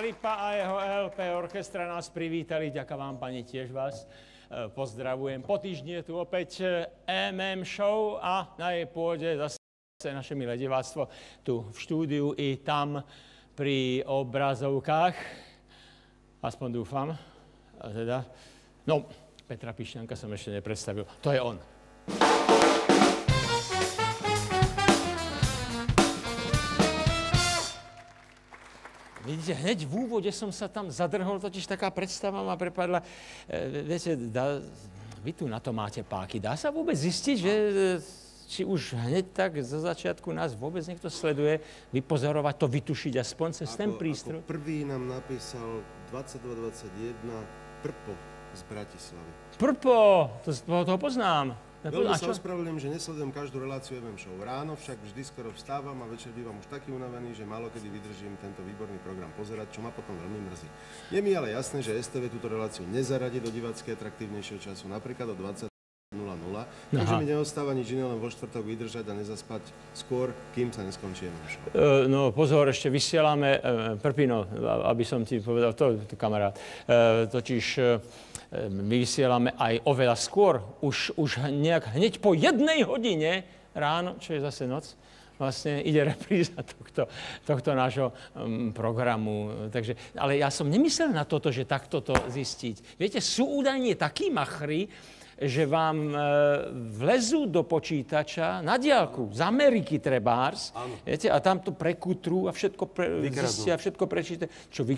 Filipa a jeho LP orchestra nás privítali. Ďakujem vám, pani, tiež vás pozdravujem. Po týždni je tu opäť Show a na jej pôde zase naše milé diváctvo tu v štúdiu i tam pri obrazovkách. Aspoň dúfam. A teda, no, Petra Pišťanka som ešte nepredstavil. To je on. Vidíte, hneď v úvode som sa tam zadrhol, totiž taká predstava ma prepadla. Viete, vy tu na to máte páky. Dá sa vôbec zistiť, že či už hneď tak zo začiatku nás vôbec niekto sleduje, vypozorovať to, vytušiť aspoň cez ten prístroj? Ako prvý nám napísal 2221 Prpo z Bratislavy. Prpo, toho poznám. Veľmi sa ospravedlňujem, že nesledujem každú reláciu Show. Ráno však vždy skoro vstávam a večer bývam už taký unavený, že málo kedy vydržím tento výborný program pozerať, čo ma potom veľmi mrzí. Je mi ale jasné, že STV túto reláciu nezaradí do divácky atraktívnejšieho času, napríklad o 20:00. Takže mi neostáva nič iné, len vo štvrtok vydržať a nezaspať skôr, kým sa neskončí Show. No pozor, ešte vysielame, Prpino, aby som ti povedal, to kamarát, totiž my vysielame aj oveľa skôr, už hneď po 1 hodine ráno, čo je zase noc, vlastne ide repríza tohto nášho programu. Takže, ale ja som nemyslel na toto, že takto to zistiť. Viete, sú údajne takí machri, že vám vlezú do počítača na diaľku, z Ameriky trebárs, viete, a tam to prekutru a všetko zistia, všetko prečíte.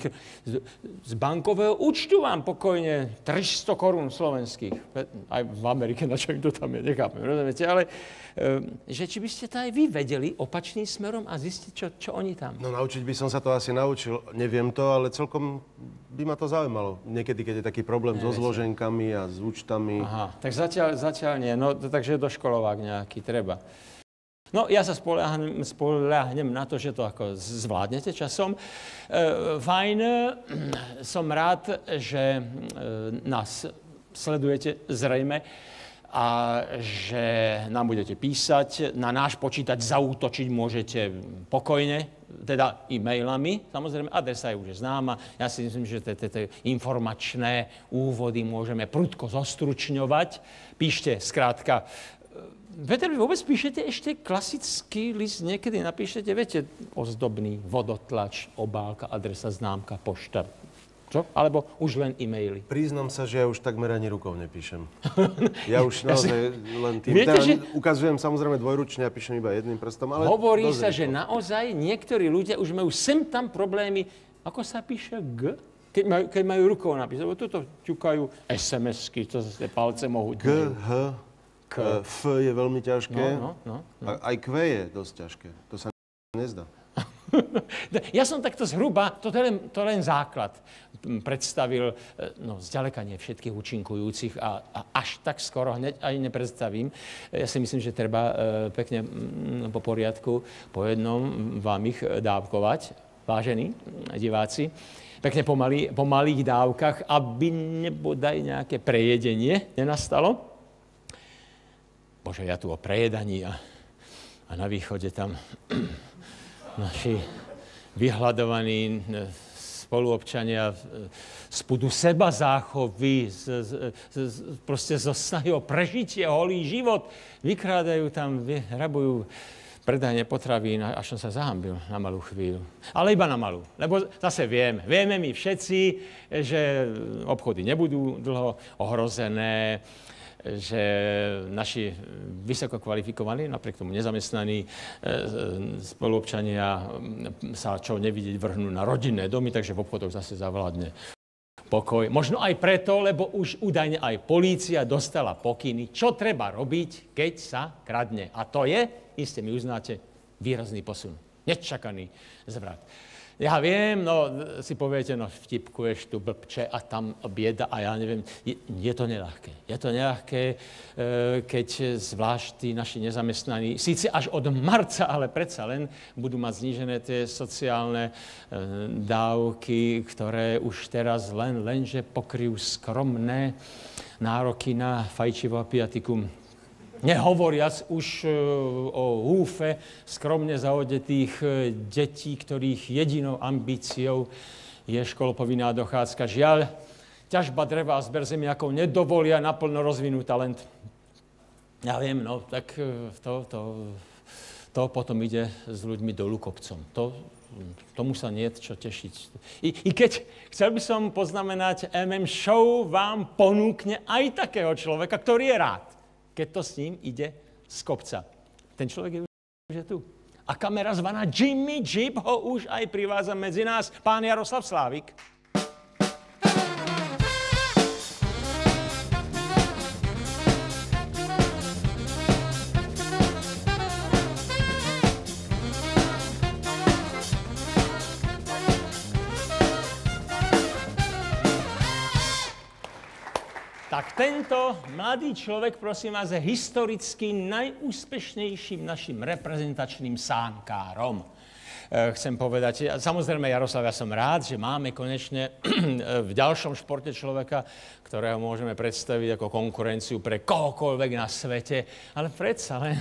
Z bankového účtu vám pokojne 300 korún slovenských. Aj v Amerike, na čo im to tam je, nechápem, rozumiete, ale že či by ste to aj vy vedeli opačným smerom a zistiť, čo oni tam? No naučiť by som sa to asi naučil, neviem to, ale celkom by ma to zaujímalo. Niekedy, keď je taký problém so zloženkami a s účtami. Aha, tak zatiaľ nie, no takže doškolovák nejaký treba. No, ja sa spoľahnem na to, že to ako zvládnete časom. Fajn, som rád, že nás sledujete zrejme a že nám budete písať. Na náš počítač zaútočiť môžete pokojne, teda e-mailami. Samozrejme, adresa je už známa. Ja si myslím, že tie informačné úvody môžeme prudko zostručňovať. Píšte, skrátka. Peter, vy vôbec píšete ešte klasický list? Niekedy napíšete, viete, ozdobný, vodotlač, obálka, adresa, známka, pošta. Čo? Alebo už len e-maily? Priznám sa, že ja už takmer ani rukou nepíšem. Ja už naozaj len tým. Viete, že ukazujem samozrejme dvojručne a píšem iba jedným prstom, ale hovorí sa, že naozaj niektorí ľudia už majú sem tam problémy. Ako sa píše G? Keď majú rukou napísať. Lebo tuto ťukajú SMS-ky, to zase palce mohú. G, H, K. F je veľmi ťažké. No. Aj Q je dosť ťažké. To sa nezdá. Ja som takto zhruba, to len základ predstavil, no zďaleka nie všetkých účinkujúcich a až tak skoro hneď aj nepredstavím. Ja si myslím, že treba pekne po poriadku, po jednom vám ich dávkovať, vážení diváci. Pekne po malých dávkach, aby nebodaj nejaké prejedenie nenastalo. Bože, ja tu o prejedaní a na východe tam naši vyhľadovaní spoluobčania z pudu seba záchovy, proste zo snahy o prežitie, holý život, vykrádajú tam, rabujú predajne potravín, až som sa zahambil na malú chvíľu. Ale iba na malú, lebo zase vieme my všetci, že obchody nebudú dlho ohrozené, že naši vysoko kvalifikovaní, napriek tomu nezamestnaní spoluobčania sa čo nevidieť vrhnú na rodinné domy, takže v obchodoch zase zavládne pokoj. Možno aj preto, lebo už údajne aj polícia dostala pokyny, čo treba robiť, keď sa kradne. A to je, iste mi uznáte, výrazný posun. Nečakaný zvrat. Ja viem, no si poviete, no vtipkuješ tu blbče a tam bieda a ja neviem, je to neľahké. Je to neľahké, keď zvlášť tí naši nezamestnaní, síce až od marca, ale predsa len budú mať znížené tie sociálne dávky, ktoré už teraz lenže pokryjú skromné nároky na fajčivo a piatikum. Nehovoriac už o húfe skromne zaodetých detí, ktorých jedinou ambíciou je školopovinná dochádzka. Žiaľ, ťažba dreva a zber zemiakov nedovolia naplno rozvinúť talent. Ja viem, no, tak to potom ide s ľuďmi dolu kopcom. Tomu sa nie je čo tešiť. I keď chcel by som poznamenať, Show vám ponúkne aj takého človeka, ktorý je rád, keď to s ním ide z kopca. Ten človek je tu. A kamera zvaná Jimmy Jeep ho už aj privádza medzi nás. Pán Jaroslav Slávik. Tak tento mladý človek, prosím vás, je historicky najúspešnejším našim reprezentačným sánkárom. Chcem povedať, samozrejme, Jaroslav, ja som rád, že máme konečne v ďalšom športe človeka, ktorého môžeme predstaviť ako konkurenciu pre kohokoľvek na svete, ale predsa len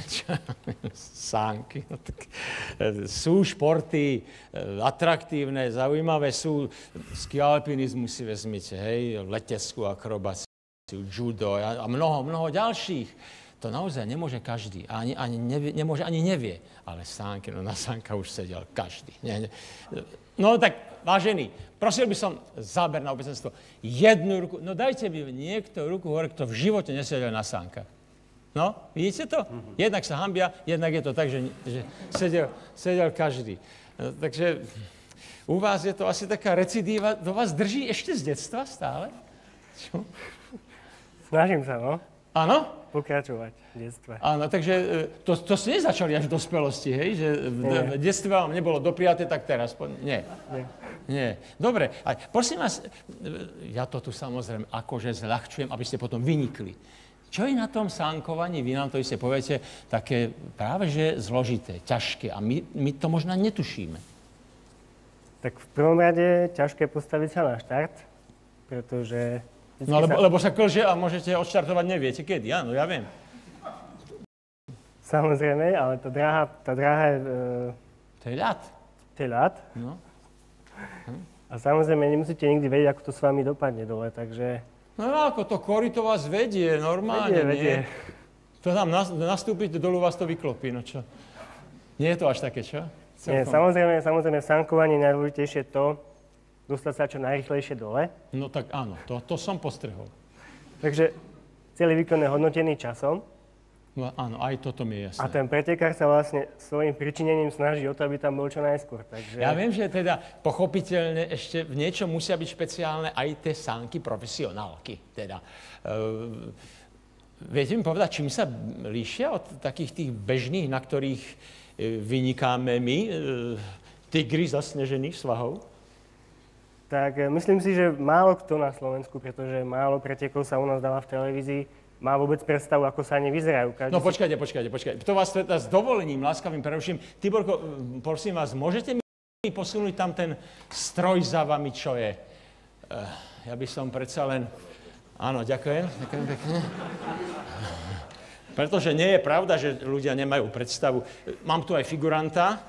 sánky. No, tak, sú športy atraktívne, zaujímavé, sú skialpinizmu si vezmite, hej, leteckú akrobáciu, judo a mnoho ďalších. To naozaj nemôže každý. Nemôže ani nevie. Ale sánky, no na sánka už sedel každý. Nie. No tak, vážený, prosil by som záber na obecenstvo. Jednu ruku, no dajte mi niekto ruku hore, kto v živote nesedel na sánkach. No, vidíte to? Jednak sa hanbia, jednak je to tak, že sedel každý. No, takže u vás je to asi taká recidíva. Do vás drží ešte z detstva stále? Čo? Snažím sa, no. Áno? Pokračovať v detstve. Áno, takže to ste nezačali až v dospelosti, hej? Že v detstve vám nebolo dopriaté, tak teraz. Nie. Dobre, a prosím vás, ja to tu samozrejme akože zľahčujem, aby ste potom vynikli. Čo je na tom sánkovaní? Vy nám to iste poviete také práve že zložité, ťažké a my to možno netušíme. Tak v prvom rade ťažké postaviť sa na štart, pretože... No, lebo sa klže a môžete odštartovať, neviete kedy, áno, ja viem. Samozrejme, ale tá dráha je... To je ľad. To je ľad. No. A samozrejme, nemusíte nikdy vedieť, ako to s vami dopadne dole, takže... No ako to korito vás vedie, normálne, vedie. To tam nastúpiť, dolu vás to vyklopí, no čo? Nie je to až také, čo? Nie, samozrejme, v sánkovaní najdôležitejšie to, dostať sa čo najrýchlejšie dole. No tak áno, to som postrehol. Takže celý výkon je hodnotený časom. No áno, aj toto mi je jasné. A ten pretekár sa vlastne svojím pričinením snaží o to, aby tam bol čo najskôr. Takže... Ja viem, že teda pochopiteľne ešte v niečom musia byť špeciálne aj tie sánky profesionálky. Teda, viete mi povedať, čím sa líšia od takých tých bežných, na ktorých vynikáme my, tigry zasnežených svahov? Tak myslím si, že málo kto na Slovensku, pretože málo pretekov sa u nás dáva v televízii, má vôbec predstavu, ako sa ani vyzerajú. No počkajte. To vás teda s dovolením, láskavým preruším. Tiborko, prosím vás, môžete mi posunúť tam ten stroj za vami, čo je? Ja by som predsa len... Áno, ďakujem pekne. Pretože nie je pravda, že ľudia nemajú predstavu. Mám tu aj figuranta.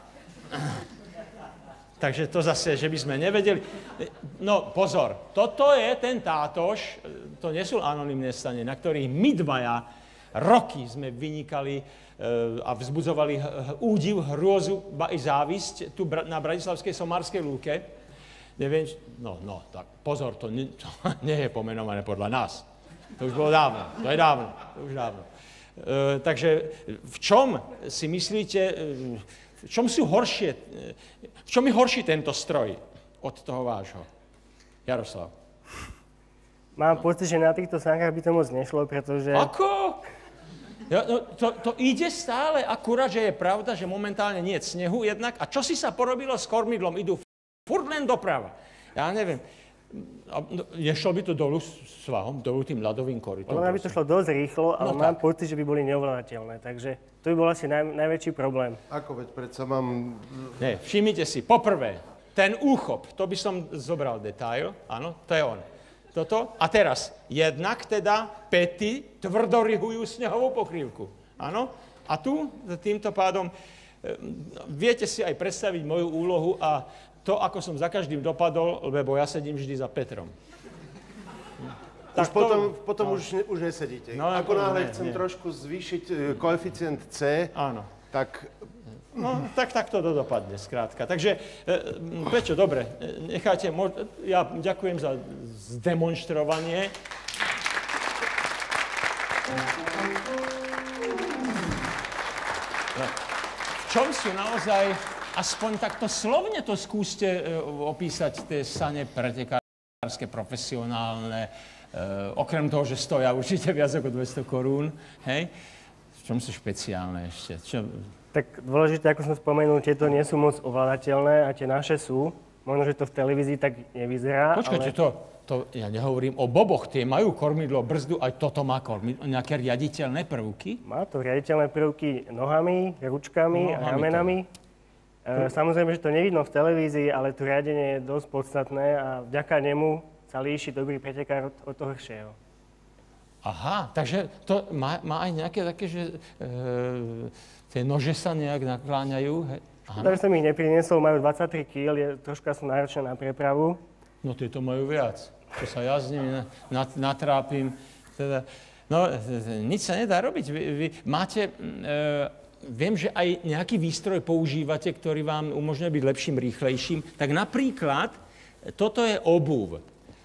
Takže to zase, že by sme nevedeli. No pozor, toto je ten tátoš, to nie sú anonymné stane, na ktorých my dvaja roky sme vynikali a vzbudzovali údiv, hrôzu, ba i závisť tu na Bratislavskej Somárskej lúke. Neviem, no, tak pozor, to nie je pomenované podľa nás. To už bolo dávno, to už dávno. Takže v čom si myslíte... V čom je horší tento stroj od toho vášho? Jaroslav. Mám pocit, že na týchto sánkach by to moc nešlo, pretože... Ako? To ide stále, akurát, že je pravda, že momentálne nie je snehu jednak. A čo si sa porobilo s kormidlom? Idú furt len doprava. Ja neviem. Nešlo by to dolu svahom, dolu tým ľadovým korytom? Ono by to šlo dosť rýchlo, ale mám pocit, že by boli neovládateľné. Takže to by bol asi najväčší problém. Ako veď predsa mám... Nie, všimnite si, poprvé, ten úchop, to by som zobral detail, áno, to je on. Toto, a teraz, jednak teda päty tvrdo rihujú snehovú pokrývku, áno, a tu týmto pádom Viete si aj predstaviť moju úlohu a to, ako som za každým dopadol, lebo ja sedím vždy za Petrom. Už potom už nesedíte. No, ako náhle chcem nie. trošku zvýšiť koeficient C, Áno. tak... No, tak to dopadne, skrátka. Takže, Pečo, dobre, nechajte, ja ďakujem za zdemonštrovanie. V čom sú naozaj, aspoň takto slovne to skúste opísať, tie sane pretekárske, profesionálne, okrem toho, že stoja určite viac ako 200 korún, hej? V čom sú špeciálne ešte? Tak dôležité, ako som spomenul, tieto nie sú moc ovládateľné a tie naše sú. Možno, že to v televízii tak nevyzerá, Počkajte, to ja nehovorím o boboch, tie majú kormidlo, brzdu, aj toto má kormidlo, nejaké riaditeľné prvky? Má to riaditeľné prvky nohami, ručkami a ramenami. Samozrejme, že to nevidno v televízii, ale to riadenie je dosť podstatné a vďaka nemu sa líši dobrý pretekár od toho horšieho. Aha, takže to má aj nejaké také, že tie nože sa nejak nakláňajú? Škoda, že som ich nepriniesol, majú 23 kg, troška sú náročné na prepravu. No tieto majú viac. To sa ja s nimi natrápim. Teda, no, nič sa nedá robiť. Vy máte, viem, že aj nejaký výstroj používate, ktorý vám umožňuje byť lepším, rýchlejším. Tak napríklad, toto je obuv.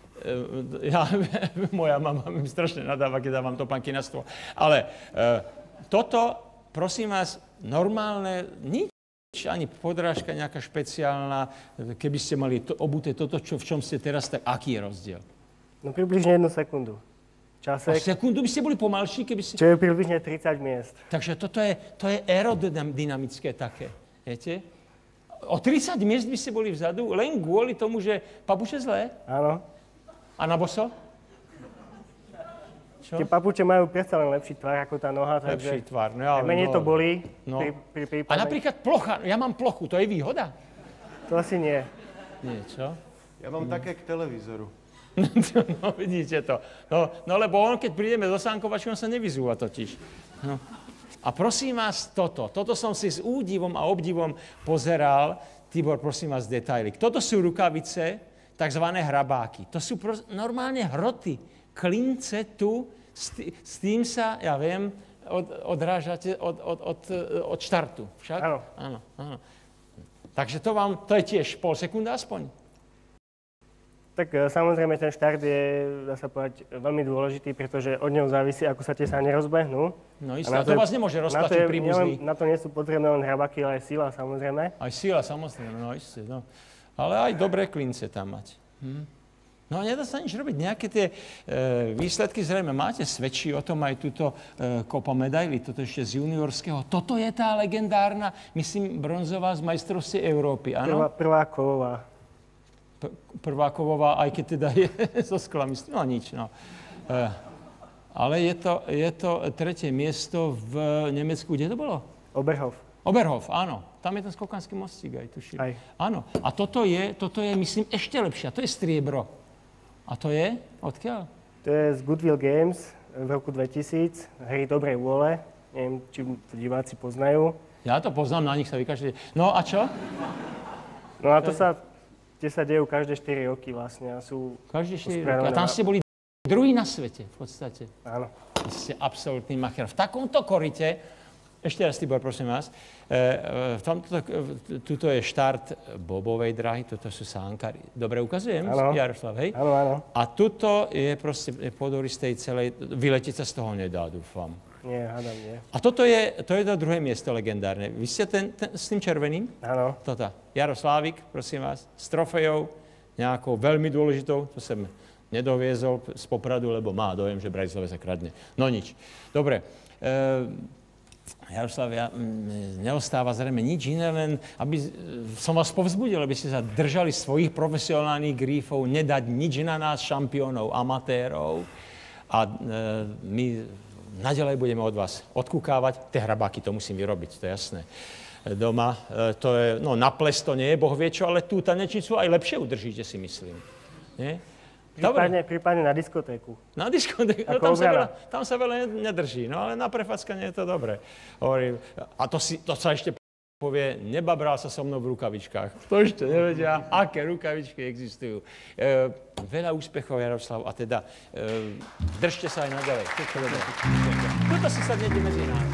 Moja mama mi strašne nadáva, keď dávam topánky na stôl. Ale toto, prosím vás, normálne, nič, ani podrážka nejaká špeciálna, keby ste mali obuté toto, v čom ste teraz, tak aký je rozdiel? No približne 1 sekundu. A Časek. sekundu by ste boli pomalší, keby ste... Čo je približne 30 miest. Takže to je aerodynamické také, viete? O 30 miest by ste boli vzadu, len kvôli tomu, že papuče zlé? Áno. A na boso? Čo? Tie papuče majú predsa len lepší tvar ako tá noha, takže... Lepší tvar, no ja... Menej to bolí No. pri prípade. A napríklad plocha, ja mám plochu, to je výhoda? To asi nie. Nie, čo? Ja mám také k televízoru. No, vidíte to. No, lebo on, keď prídeme do sánkovačky, on sa nevyzúva totiž. No. A prosím vás, toto som si s údivom a obdivom pozeral. Tibor, prosím vás, detaily. Toto sú rukavice, takzvané hrabáky. To sú normálne hroty, klince tu, s tým sa, ja viem, odrážate od štartu. Však? Áno. Áno. Takže to je tiež pol sekundy aspoň. Tak samozrejme ten štart je, dá sa povedať, veľmi dôležitý, pretože od neho závisí, ako sa tie sane rozbehnú. No isté, to vás nemôže roztlačiť príbuzný. Na to nie sú potrebné len hrabaky, ale aj sila, samozrejme. Aj sila, samozrejme, no isté, no. Ale aj dobré klince tam mať. No a nedá sa nič robiť. Nejaké tie výsledky zrejme máte, svedčí o tom aj túto kopa medailí, toto ešte z juniorského. Toto je tá legendárna, myslím, bronzová z majstrovstiev Európy, áno? Prvá kovová. Prvá kovová, aj keď teda je so sklami. No nič, no. Ale je to tretie miesto v Nemecku. Kde to bolo? Oberhof, áno. Tam je ten skokanský mostík aj, tuším. Aj. Áno. A toto je, myslím, ešte lepšie. A to je striebro. A to je? Odkiaľ? To je z Goodwill Games v roku 2000. Hry dobrej vôle. Neviem, či to diváci poznajú. Ja to poznám, na nich sa vykašľate. No a čo? No a tie sa dejú každé 4 roky vlastne. Každé 4 roky. A tam ste boli druhý na svete, v podstate. Áno. Ste absolútny macher. V takomto korite, ešte raz, Tibor, prosím vás, tuto je štart bobovej drahy, toto sú sánkári. Dobre ukazujem, Jaroslav, hej? Áno. A tuto je proste podoristej celej, vyletiť sa z toho nedá, dúfam. Nie, hádam nie. A to je to druhé miesto legendárne. Vy ste s tým červeným? Áno. Toto. Jaroslávik, prosím vás, s trofejou, nejakou veľmi dôležitou, to som nedoviezol z Popradu, lebo má dojem, že Bratislave sa kradne. No nič. Dobre. Jaroslav, neostáva zrejme nič iné, len aby som vás povzbudil, aby ste sa držali svojich profesionálnych grífov, nedať nič na nás, šampiónov, amatérov. A my naďalej budeme od vás odkúkávať. Tie hrabáky to musím vyrobiť, to je jasné. Doma, to je, no na ples to nie je, Boh vie čo, ale tú tanečnicu aj lepšie udržíte, si myslím. Nie? Prípadne na diskotéku. Na diskotéku, no, tam sa veľa nedrží, no ale na prefackanie je to dobré. A to sa ešte povie, nebabral sa so mnou v rukavičkách. To ešte nevedia, aké rukavičky existujú. Veľa úspechov, Jaroslav, a teda držte sa aj naďalej. Tuto si sadnete medzi nás.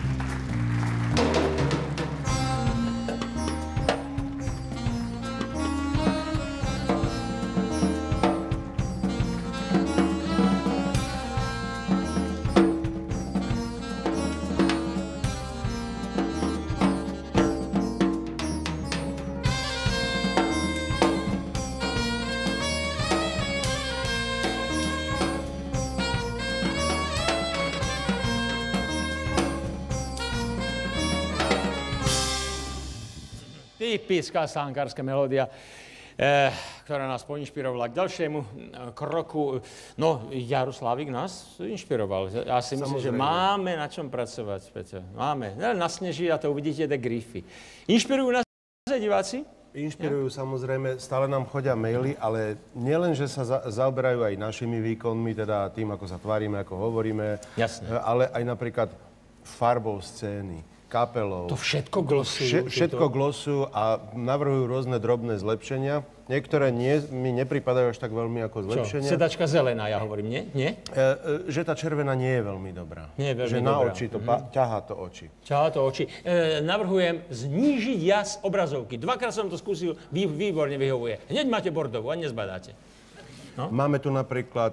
Typická sánkárska melódia, ktorá nás poinšpirovala k ďalšiemu kroku. No, Jaroslavik nás inšpiroval. Ja si myslím, že máme na čom pracovať, Peťo. Máme. Nasneží a to uvidíte tie grify. Inšpirujú nás diváci? Inšpirujú, samozrejme, stále nám chodia maily, ale nielen, že sa zaoberajú aj našimi výkonmi, teda tým, ako sa tvárime, ako hovoríme, ale aj napríklad farbou scény, kapelou. To všetko glosujú. Všetko glosujú a navrhujú rôzne drobné zlepšenia. Niektoré mi nepripadajú až tak veľmi ako zlepšenia. Čo? Sedačka zelená, ja hovorím, nie? Nie? Že tá červená nie je veľmi dobrá. Nie je veľmi dobrá. Že na oči to ťahá to oči. Ťahá to oči. Navrhujem znížiť jas obrazovky. Dvakrát som to skúsil, výborne vyhovuje. Hneď máte bordovú a nezbadáte. No? Máme tu napríklad...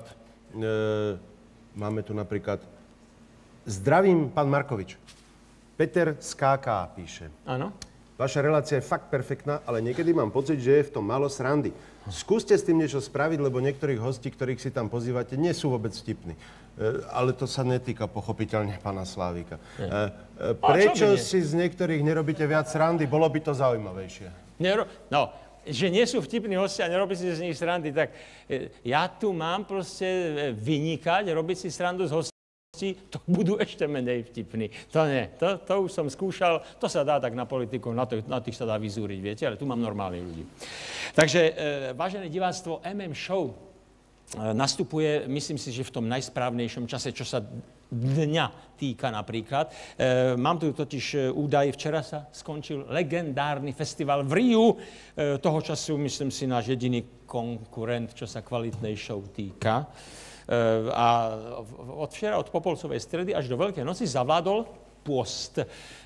Zdravím, pán Markovič. Peter z KK píše. Áno. Vaša relácia je fakt perfektná, ale niekedy mám pocit, že je v tom málo srandy. Skúste s tým niečo spraviť, lebo niektorých hostí, ktorých si tam pozývate, nie sú vôbec vtipní. Ale to sa netýka pochopiteľne pána Slávika. Prečo si z niektorých nerobíte viac srandy? Bolo by to zaujímavejšie. Že nie sú vtipní hostia a nerobí si z nich srandy, tak ja tu mám proste vynikať, robiť si srandu z hostí. To budú ešte menej vtipní. To nie. To už som skúšal. To sa dá tak na politikov, na tých sa dá vyzúriť, viete, ale tu mám normálnych ľudí. Takže, vážené diváctvo, Show nastupuje, myslím si, že v tom najsprávnejšom čase, čo sa dňa týka napríklad. Mám tu totiž údaj, včera sa skončil legendárny festival v Riu. Toho času, myslím si, náš jediný konkurent, čo sa kvalitnej show týka. A od včera, od Popolcovej stredy až do Veľkej noci zavládol pôst.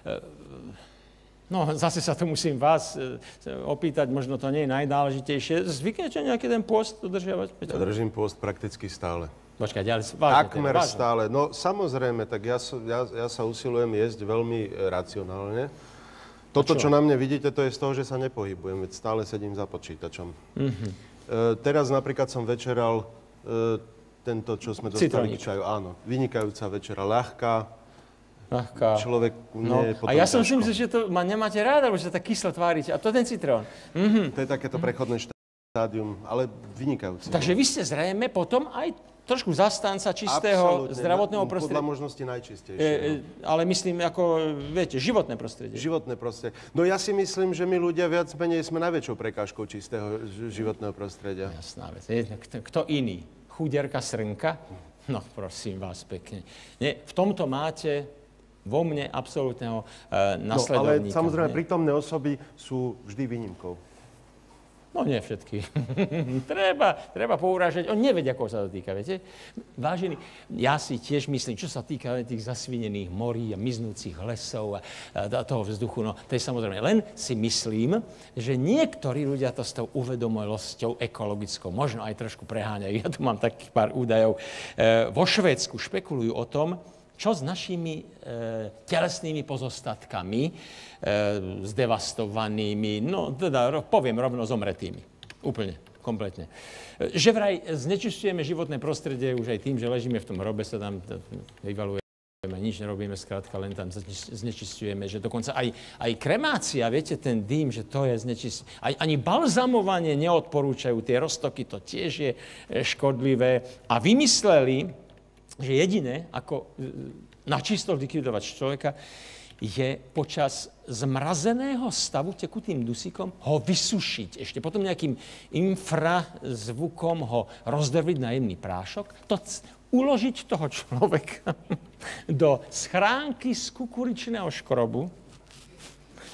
No, zase sa to musím vás opýtať, možno to nie je najdôležitejšie. Zvyknete nejaký ten pôst dodržiavať? Ja držím pôst prakticky stále. Počkaj, ale vážne. Takmer stále. No, samozrejme, tak ja sa usilujem jesť veľmi racionálne. Toto, čo na mne vidíte, to je z toho, že sa nepohybujem, veď stále sedím za počítačom. Teraz napríklad som večeral tento, čo sme dostali k čaju. Áno, vynikajúca večera, ľahká. Človek nie je potom a ja som si myslel, že to nemáte rád, alebo že sa tak kyslo tvárite. A to je ten citrón. To je takéto prechodné štádium, ale vynikajúci. Takže vy ste zrejme potom aj trošku zastanca čistého zdravotného prostredia. Podľa možnosti najčistejšie. Ale myslím, ako, viete, životné prostredie. Životné prostredie. No ja si myslím, že my ľudia viac menej sme najväčšou prekážkou čistého životného prostredia. Jasná vec. Kto iný? Chudierka Srnka? No, prosím vás pekne. Nie, v tomto máte vo mne absolútneho nasledovníka. Ale samozrejme, prítomné osoby sú vždy výnimkou. No nie všetky. treba pourážať. On nevedia, koho sa to týka, viete? Vážení, ja si tiež myslím, čo sa týka tých zasvinených morí a miznúcich lesov a toho vzduchu, no to je samozrejme. Len si myslím, že niektorí ľudia to s tou uvedomilosťou ekologickou možno aj trošku preháňajú. Ja tu mám takých pár údajov. Vo Švédsku špekulujú o tom, čo s našimi telesnými pozostatkami, zdevastovanými, no teda poviem rovno zomretými. Úplne, kompletne. Že vraj znečisťujeme životné prostredie už aj tým, že ležíme v tom hrobe, sa tam vyvalujeme, nič nerobíme, skrátka len tam znečisťujeme, že dokonca aj kremácia, viete, ten dým, že to je znečisťujeme. Ani balzamovanie neodporúčajú, tie roztoky, to tiež je škodlivé. A vymysleli, že jediné, ako načisto likvidovať človeka, je počas zmrazeného stavu tekutým dusíkom ho vysušiť. Ešte potom nejakým infrazvukom ho rozdrviť na jemný prášok, uložiť toho človeka do schránky z kukuričného škrobu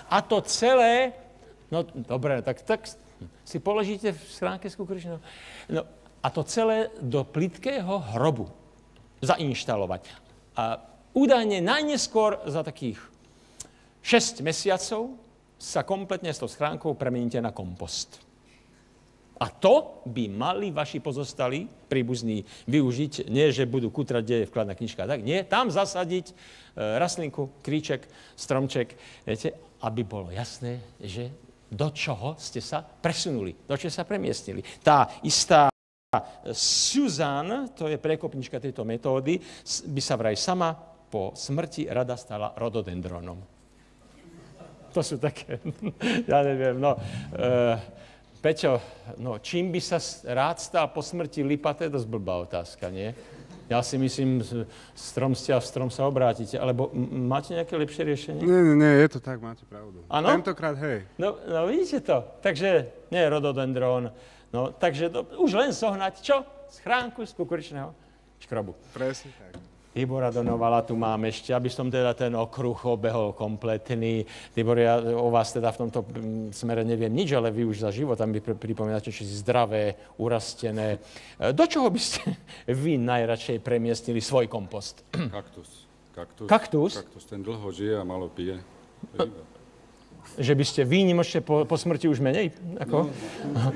A to celé, no dobre, tak si položíte v schránke s kukuričinou. No, a to celé do plytkého hrobu zainštalovať. A údajne najneskôr za takých 6 mesiacov sa kompletne s tou schránkou premeníte na kompost. A to by mali vaši pozostali príbuzní využiť, nie že budú kutrať, kde je vkladná knižka, tak nie, tam zasadiť rastlinku, kríček, stromček, viete, aby bolo jasné, že do čoho ste sa presunuli, do čoho sa premiestnili. Tá istá Susan, to je prekopnička tejto metódy, by sa vraj sama po smrti rada stala rododendronom. To sú také, ja neviem, no... Peťo, no čím by sa rád stal po smrti lipa, to je dosť blbá otázka, nie? Ja si myslím, strom ste a strom sa obrátite. Alebo máte nejaké lepšie riešenie? Nie, je to tak, máte pravdu. Áno? Tentokrát hej. No vidíte to. Takže nie je rododendrón. No, takže už len zohnať, čo? Schránku z kukuričného škrobu. Presne tak. Tibora Donovala tu mám ešte, aby som teda ten okruh obehol kompletný. Tibor, ja o vás teda v tomto smere neviem nič, ale vy už za života mi pripomínate, že si zdravé, urastené. Do čoho by ste vy najradšej premiestnili svoj kompost? Kaktus. Kaktus? Kaktus, ten dlho žije a malo pije. Že by ste výnimočne po smrti už menej? Ako? No.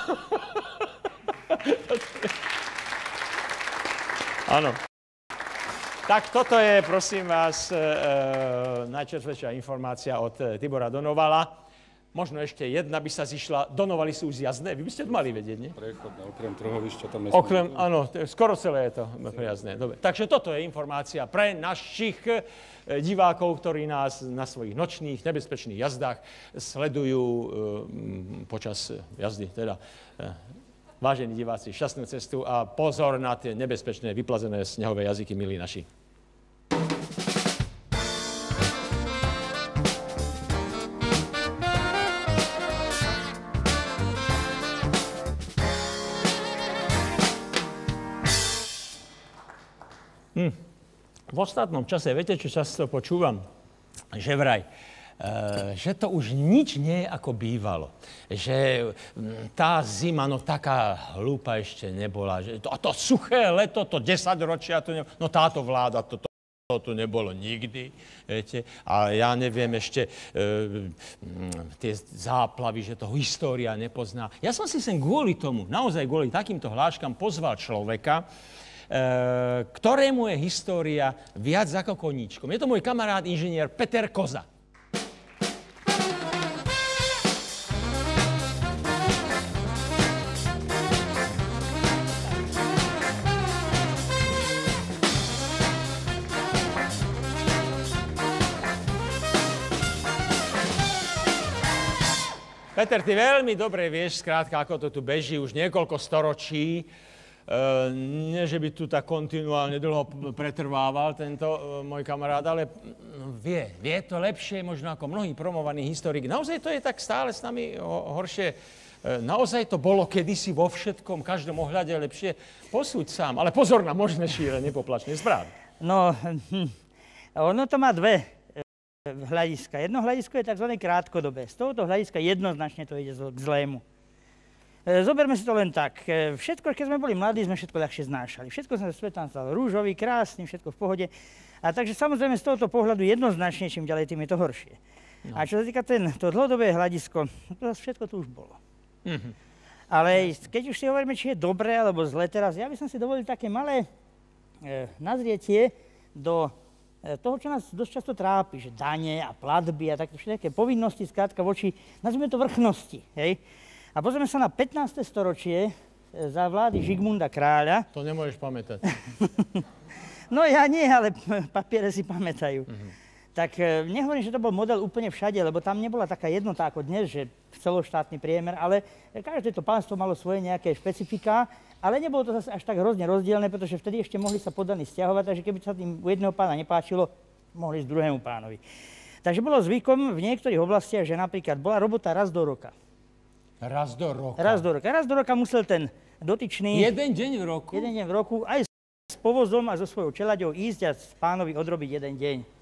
Áno. Tak toto je, prosím vás, najčerstvejšia informácia od Tibora Donovala. Možno ešte jedna by sa zišla. Donovali sú už jazdné. Vy by ste to mali vedieť, nie? Prechodné, okrem trhovišťa tam nesmí. Áno, skoro celé je to jazdné. Dobre. Takže toto je informácia pre našich divákov, ktorí nás na svojich nočných, nebezpečných jazdách sledujú počas jazdy. Teda, vážení diváci, šťastnú cestu a pozor na tie nebezpečné, vyplazené snehové jazyky, milí naši. V ostatnom čase, viete, čo často počúvam? Že vraj, že to už nič nie je ako bývalo. Že tá zima, no taká hlúpa ešte nebola. Že to suché leto, to 10 ročia, no táto vláda, to tu nebolo nikdy. Viete? A ja neviem ešte tie záplavy, že to história nepozná. Ja som si sem kvôli tomu, naozaj kvôli takýmto hláškam pozval človeka, ktorému je história viac ako koníčkom. Je to môj kamarát, inžinier Peter Koza. Peter, ty veľmi dobre vieš, skrátka, ako to tu beží už niekoľko storočí. Nie, že by tu tak kontinuálne dlho pretrvával tento môj kamarát, ale vie to lepšie možno ako mnohý promovaný historik. Naozaj to je tak stále s nami horšie. Naozaj to bolo kedysi vo všetkom, každom ohľade lepšie. Posúď sám, ale pozor na možné šírenie poplašnej správy. No, ono to má dve hľadiska. Jedno hľadisko je tzv. Krátkodobé. Z tohoto hľadiska jednoznačne to ide k zlému. Zoberme si to len tak. Všetko, keď sme boli mladí, sme všetko ľahšie znášali. Všetko sa svet nám stalo rúžový, krásny, všetko v pohode. A takže samozrejme z tohoto pohľadu jednoznačne, čím ďalej, tým je to horšie. No. A čo sa týka to dlhodobé hľadisko, to všetko tu už bolo. Mm-hmm. Ale keď už si hovoríme, či je dobré alebo zle teraz, ja by som si dovolil také malé nazrietie do toho, čo nás dosť často trápi, že dane a platby a také všetké povinnosti, skrátka voči, nazvime to vrchnosti, hej? A pozrieme sa na 15. storočie za vlády Žigmunda Kráľa. To nemôžeš pamätať. No ja nie, ale papiere si pamätajú. Tak nehovorím, že to bol model úplne všade, lebo tam nebola taká jednota ako dnes, že celoštátny priemer, ale každé to pánstvo malo svoje nejaké špecifiká, ale nebolo to zase až tak hrozne rozdielne, pretože vtedy ešte mohli sa poddaní stiahovať, takže keby sa tým u jedného pána nepáčilo, mohli ísť druhému pánovi. Takže bolo zvykom v niektorých oblastiach, že napríklad bola robota raz do roka. Raz do roka? Raz do roka. Raz do roka musel ten dotyčný... Jeden deň v roku? Jeden deň v roku, aj s povozom a so svojou čeľaďou ísť a pánovi odrobiť jeden deň.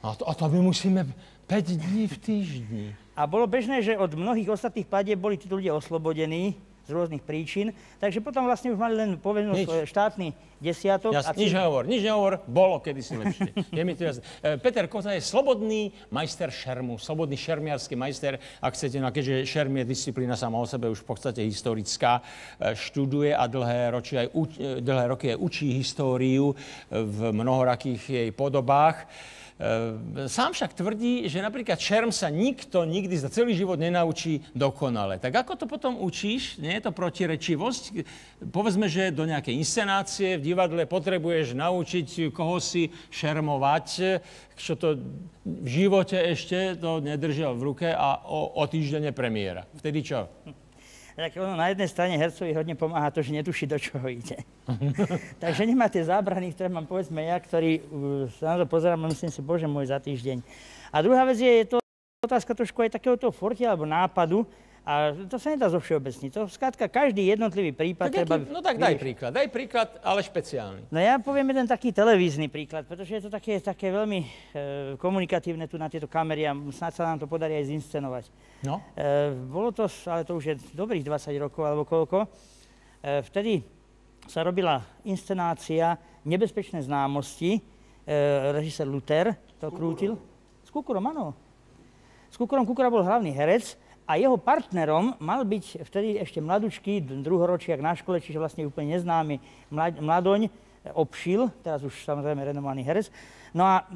A to my musíme 5 dní v týždni. A bolo bežné, že od mnohých ostatných platieb boli títo ľudia oslobodení z rôznych príčin, takže potom vlastne už mali len povinnosť štátny desiatok. Nič nehovor, bolo kedysi lepšie. Je mi to jasné. Peter Koza je slobodný majster šermu, slobodný šermiarsky majster, ak chcete, no keďže šerm je disciplína sama o sebe už v podstate historická, študuje a dlhé roky aj učí históriu v mnohorakých jej podobách. Sám však tvrdí, že napríklad šerm sa nikto nikdy za celý život nenaučí dokonale. Tak ako to potom učíš? Nie je to protirečivosť? Povedzme, že do nejakej inscenácie v divadle potrebuješ naučiť koho si šermovať, čo to v živote ešte to nedržal v ruke a o týždeň je premiéra. Vtedy čo? Tak ono na jednej strane hercovi hodne pomáha to, že netuší, do čoho ide. Takže nemá tie zábrany, ktoré mám povedzme ja, ktorý sa na to pozerám a myslím si, bože môj, za týždeň. A druhá vec je to otázka trošku aj takého toho fortia alebo nápadu. A to sa nedá zo všeobecniť. To skrátka každý jednotlivý prípad treba... No tak daj príklad, ale špeciálny. No ja poviem jeden taký televízny príklad, pretože je to také veľmi komunikatívne tu na tieto kamery a snáď sa nám to podarí aj zinscenovať. No? Bolo to, ale to už je dobrých 20 rokov alebo koľko. Vtedy sa robila inscenácia Nebezpečné známosti. Režisér Luther to krútil. S Kukurom, áno. S Kukurom. Kukura bol hlavný herec. A jeho partnerom mal byť vtedy ešte mladučký, druhoročiak na škole, čiže vlastne úplne neznámy mladoň, Obšil, teraz už samozrejme renomovaný herec. No a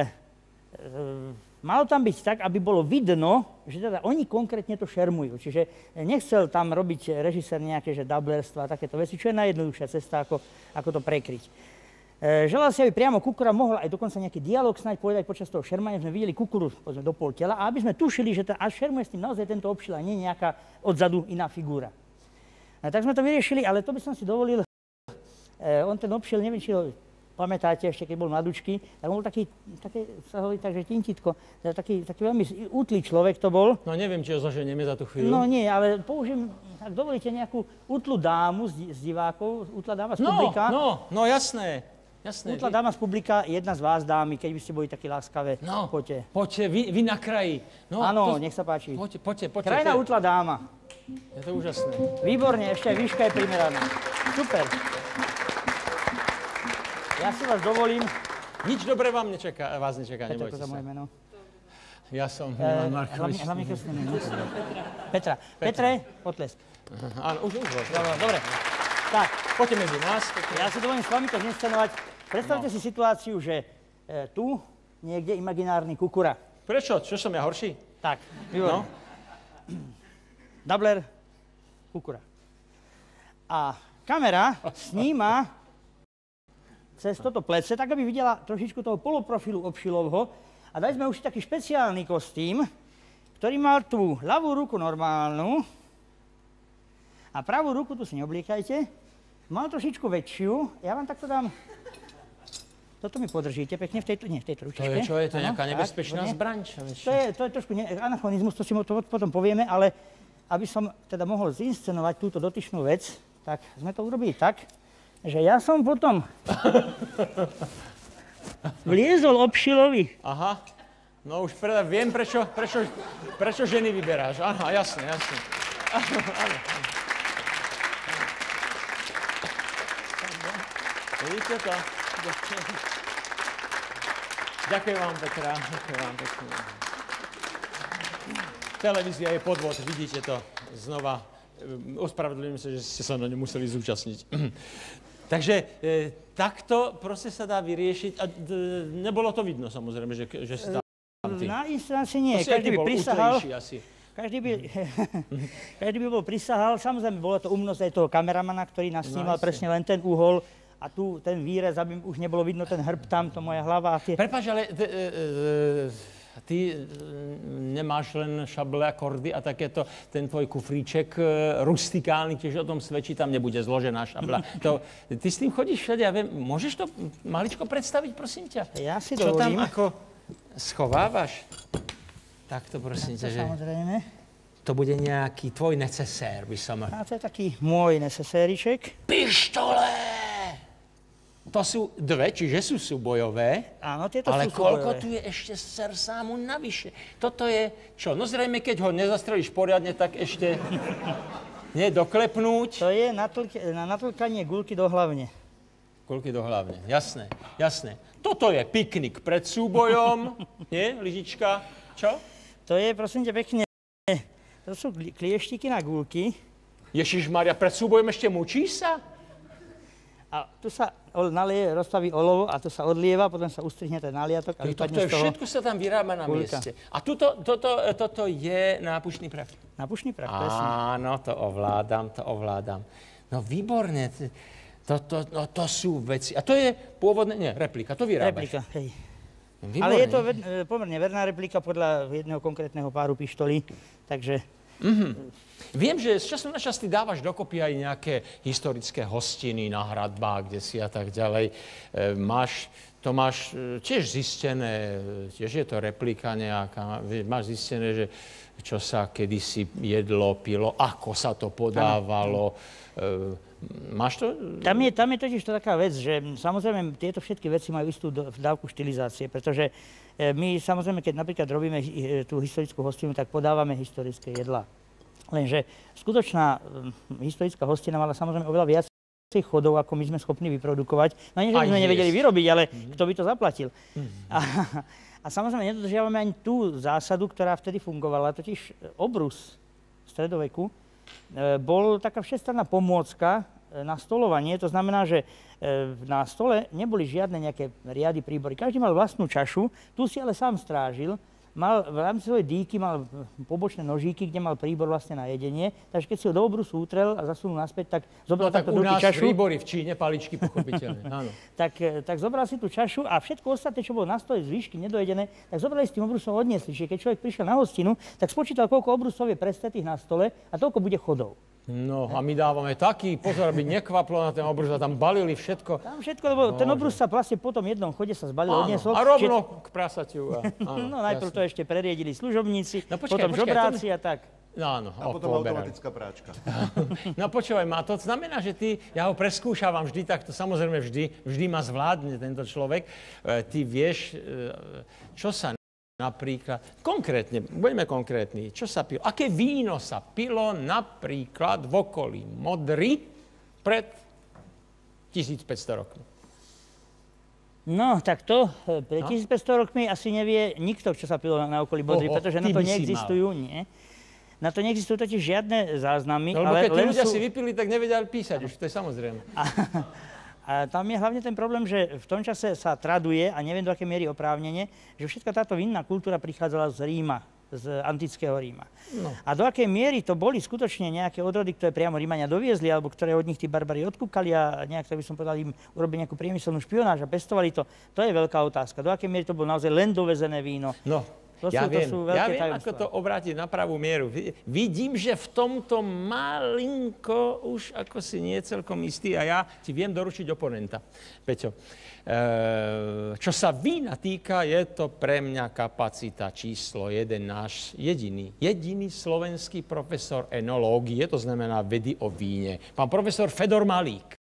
malo tam byť tak, aby bolo vidno, že teda oni konkrétne to šermujú. Čiže nechcel tam robiť režisér nejaké dublerstva a takéto veci, čo je najjednoduchšia cesta, ako to prekryť. Želal si, aby priamo Kukura mohol aj dokonca nejaký dialog snáď povedať počas toho šermania. Sme videli Kukuru do pol tela a aby sme tušili, že až šermuje s tým naozaj tento Obšil a nie nejaká odzadu iná figúra. Tak sme to vyriešili, ale to by som si dovolil. On ten Obšil, neviem, či ho pamätáte ešte, keď bol mladúčky, tak bol taký sa hovorí tak, že tintitko, taký veľmi útlý človek to bol. No neviem, či ho zoženieme za tú chvíľu. No nie, ale použijem, ak dovolíte, nejakú útlu dámu z divákov, útla dáma z publika. No, jasné. Útla dáma z publika, jedna z vás dámy, keď by ste boli takí láskavé. No, poďte. Poďte, vy na kraji. No, áno, nech sa páči. Poďte. Krajná útla dáma. Je to úžasné. Výborne, ešte aj výška je primeraná. Super. Ja si vás dovolím. Nič dobré vás nečaká, nebojte sa. Moje meno. Ja som Milan Markovič. Hlavne krstné meno. Petra. Petre, potlesk. Áno, už. Dobre. Tak. Poďte medzi nás. Ja si dovolím s vami to zinscenovať. Predstavte si situáciu, že tu niekde imaginárny Kukura. Prečo? Čo som ja horší? Tak, výborné. No. Dubler, Kukura. A kamera sníma cez toto plece, tak aby videla trošičku toho poloprofilu Obšilovho. A dali sme už taký špeciálny kostým, ktorý mal tú ľavú ruku normálnu a pravú ruku, tu si neobliekajte, mal trošičku väčšiu. Ja vám takto dám... Toto mi podržíte pekne v tejto ručičke. To je čo? Je to nejaká nebezpečná zbraň? To je trošku anachronizmus, to si potom povieme, ale aby som teda mohol zinscenovať túto dotyčnú vec, tak sme to urobili tak, že ja som potom vliezol Obšilovi. Aha, no už viem, prečo ženy vyberáš. Aha, jasne. Áno. Vidíte to? Ďakujem vám, Petra. Televízia je podvod, vidíte to znova. Ospravedlňujem sa, že ste sa na ňu museli zúčastniť. Takže takto proste sa dá vyriešiť. A nebolo to vidno, samozrejme, že si tam ty. Na inscenácii nie. Každý by prisahal. Každý by bol prisahal. Samozrejme, bola to umnosť aj toho kameramana, ktorý nás snímal presne len ten uhol. A tu ten výrez, aby už nebolo vidno ten hrb tam, to moja hlava. Prepáč, ale ty nemáš len šable a kordy a takéto, ten tvoj kufríček rustikálny, tiež o tom svedčí, tam nebude zložená šabla. Ty s tým chodíš všade, ja viem, môžeš to maličko predstaviť, prosím ťa? Ja si dovolím. Čo tam ako schovávaš? Takto, prosím ťa, že... Samozrejme. To bude nejaký tvoj necesér, by som... A to je taký môj necesériček. Pištole! to sú dve, čiže sú súbojové. Áno, tieto ale sú koľko súbojové. tu je ešte sersámu navyše? Toto je, čo? No zrejme, keď ho nezastrelíš poriadne, tak ešte nie doklepnúť. To je na natlkanie guľky do hlavne. Guľky do hlavne, jasné, jasné. Toto je piknik pred súbojom, nie, Lidička? Čo? To je, prosím ťa, pekne, to sú klieštiky na guľky. Ježišmaria, pred súbojom ešte mučí sa? A tu sa nalieje, rozstaví olovo a to sa odlieva, potom sa ustrihne ten naliatok a vypadne z toho. Všetko sa tam vyrába na guľka. mieste. A toto je nápušný prach. Nápušný prach, presne. Áno, to ovládam. No výborne. To sú veci. A to je pôvodné, nie, replika, to vyrábaš. Replika, hej. Výborne. Ale je to pomerne verná replika podľa jedného konkrétneho páru pištolí, takže... Viem, že z času na čas ty dávaš dokopy aj nejaké historické hostiny na hradbách, kde si a tak ďalej. To máš tiež zistené, tiež je to replika nejaká, máš zistené, že čo sa kedysi jedlo, pilo, ako sa to podávalo. Máš to? Tam je totiž to taká vec, že samozrejme tieto všetky veci majú istú dávku štilizácie, pretože my samozrejme, keď napríklad robíme tú historickú hostinu, tak podávame historické jedlá. Lenže skutočná historická hostina mala samozrejme oveľa viac chodov, ako my sme schopní vyprodukovať. No nie, že by sme nevedeli vyrobiť, ale kto by to zaplatil. A samozrejme nedodržiavame ani tú zásadu, ktorá vtedy fungovala, totiž obrus v stredoveku bol taká všestranná pomôcka na stolovanie. To znamená, že na stole neboli žiadne nejaké riady, príbory. Každý mal vlastnú čašu, tu si ale sám strážil. Mal v rámci svojej dýky mal pobočné nožíky, kde mal príbor vlastne na jedenie. Takže keď si ho do obrusu utrel a zasunul naspäť, tak zobral takto do čašu. Príbory v Číne, paličky pochopiteľne, áno. tak zobral si tú čašu a všetko ostatné, čo bolo na stole z výšky nedojedené, tak zobrali s tým obrusom odniesli. Čiže keď človek prišiel na hostinu, tak spočítal, koľko obrusov je prestretých na stole a toľko bude chodov. No a my dávame taký pozor, aby nekvaplo na ten obrus a tam balili všetko. Tam všetko, lebo ten obrus sa vlastne po tom jednom chode sa zbalil, odniesol. A rovno k prasaťu. No najprv to ešte preriedili služobníci, potom žobráci a tak. Áno, a potom automatická práčka. No počúvaj ma, to znamená, že ja ho preskúšavam vždy takto, samozrejme vždy ma zvládne tento človek. Ty vieš, čo sa napríklad, konkrétne, budeme konkrétni, čo sa pilo? Aké víno sa pilo napríklad v okolí Modry pred 1500 rokmi? No, tak to pred 1500 rokmi asi nevie nikto, čo sa pilo na okolí Modry, pretože na to neexistujú, nie. Na to neexistujú totiž žiadne záznamy. No, lebo keď tí ľudia si vypili, tak nevedeli písať, už to je samozrejme. A tam je hlavne ten problém, že v tom čase sa traduje, a neviem do akej miery oprávnene, že všetka táto vinná kultúra prichádzala z Ríma, z antického Ríma. No. A do akej miery to boli skutočne nejaké odrody, ktoré priamo Rímania doviezli, alebo ktoré od nich tí barbari odkúkali a nejak, tak by som povedal, im urobili nejakú priemyselnú špionáž a pestovali to, to je veľká otázka. Do akej miery to bolo naozaj len dovezené víno. No. Ja viem, ako to obrátiť na pravú mieru. Vidím, že v tomto malinko už ako si nie celkom istý a ja ti viem doručiť oponenta. Peťo, čo sa vína týka, je to pre mňa kapacita číslo 1, náš jediný slovenský profesor enológie, to znamená vedy o víne. Pán profesor Fedor Malík.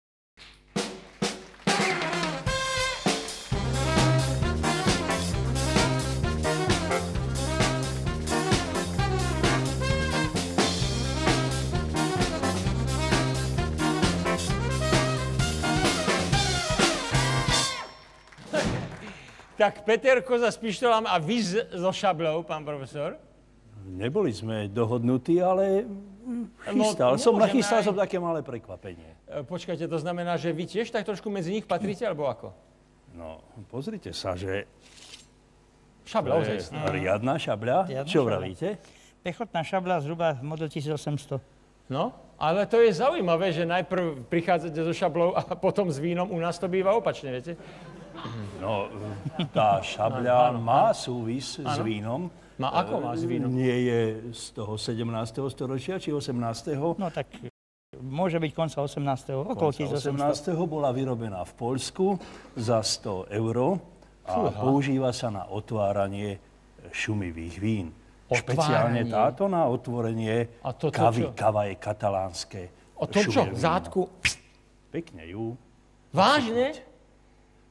Tak Peterko za s pištolám a vy so šablou, pán profesor? Neboli sme dohodnutí, ale nachystal som také malé prekvapenie. Počkajte, to znamená, že vy tiež tak trošku medzi nich patríte, alebo ako? No, pozrite sa, že... Šabľa, ozaj. Riadna šabľa. Čo vravíte? Pechotná šabľa zhruba model 1800. No, ale to je zaujímavé, že najprv prichádzate so šablou a potom s vínom. U nás to býva opačne, viete? No, tá šabľa má súvis s vínom. Ako má s vínom? Nie je z toho 17. storočia, či 18. No tak môže byť konca 18. Okolo 18. bola vyrobená v Poľsku za 100 € a používa sa na otváranie šumivých vín. Špeciálne táto na otvorenie kavy. Kava je katalánske. O tom čo? Zátku? Pekne ju. Vážne?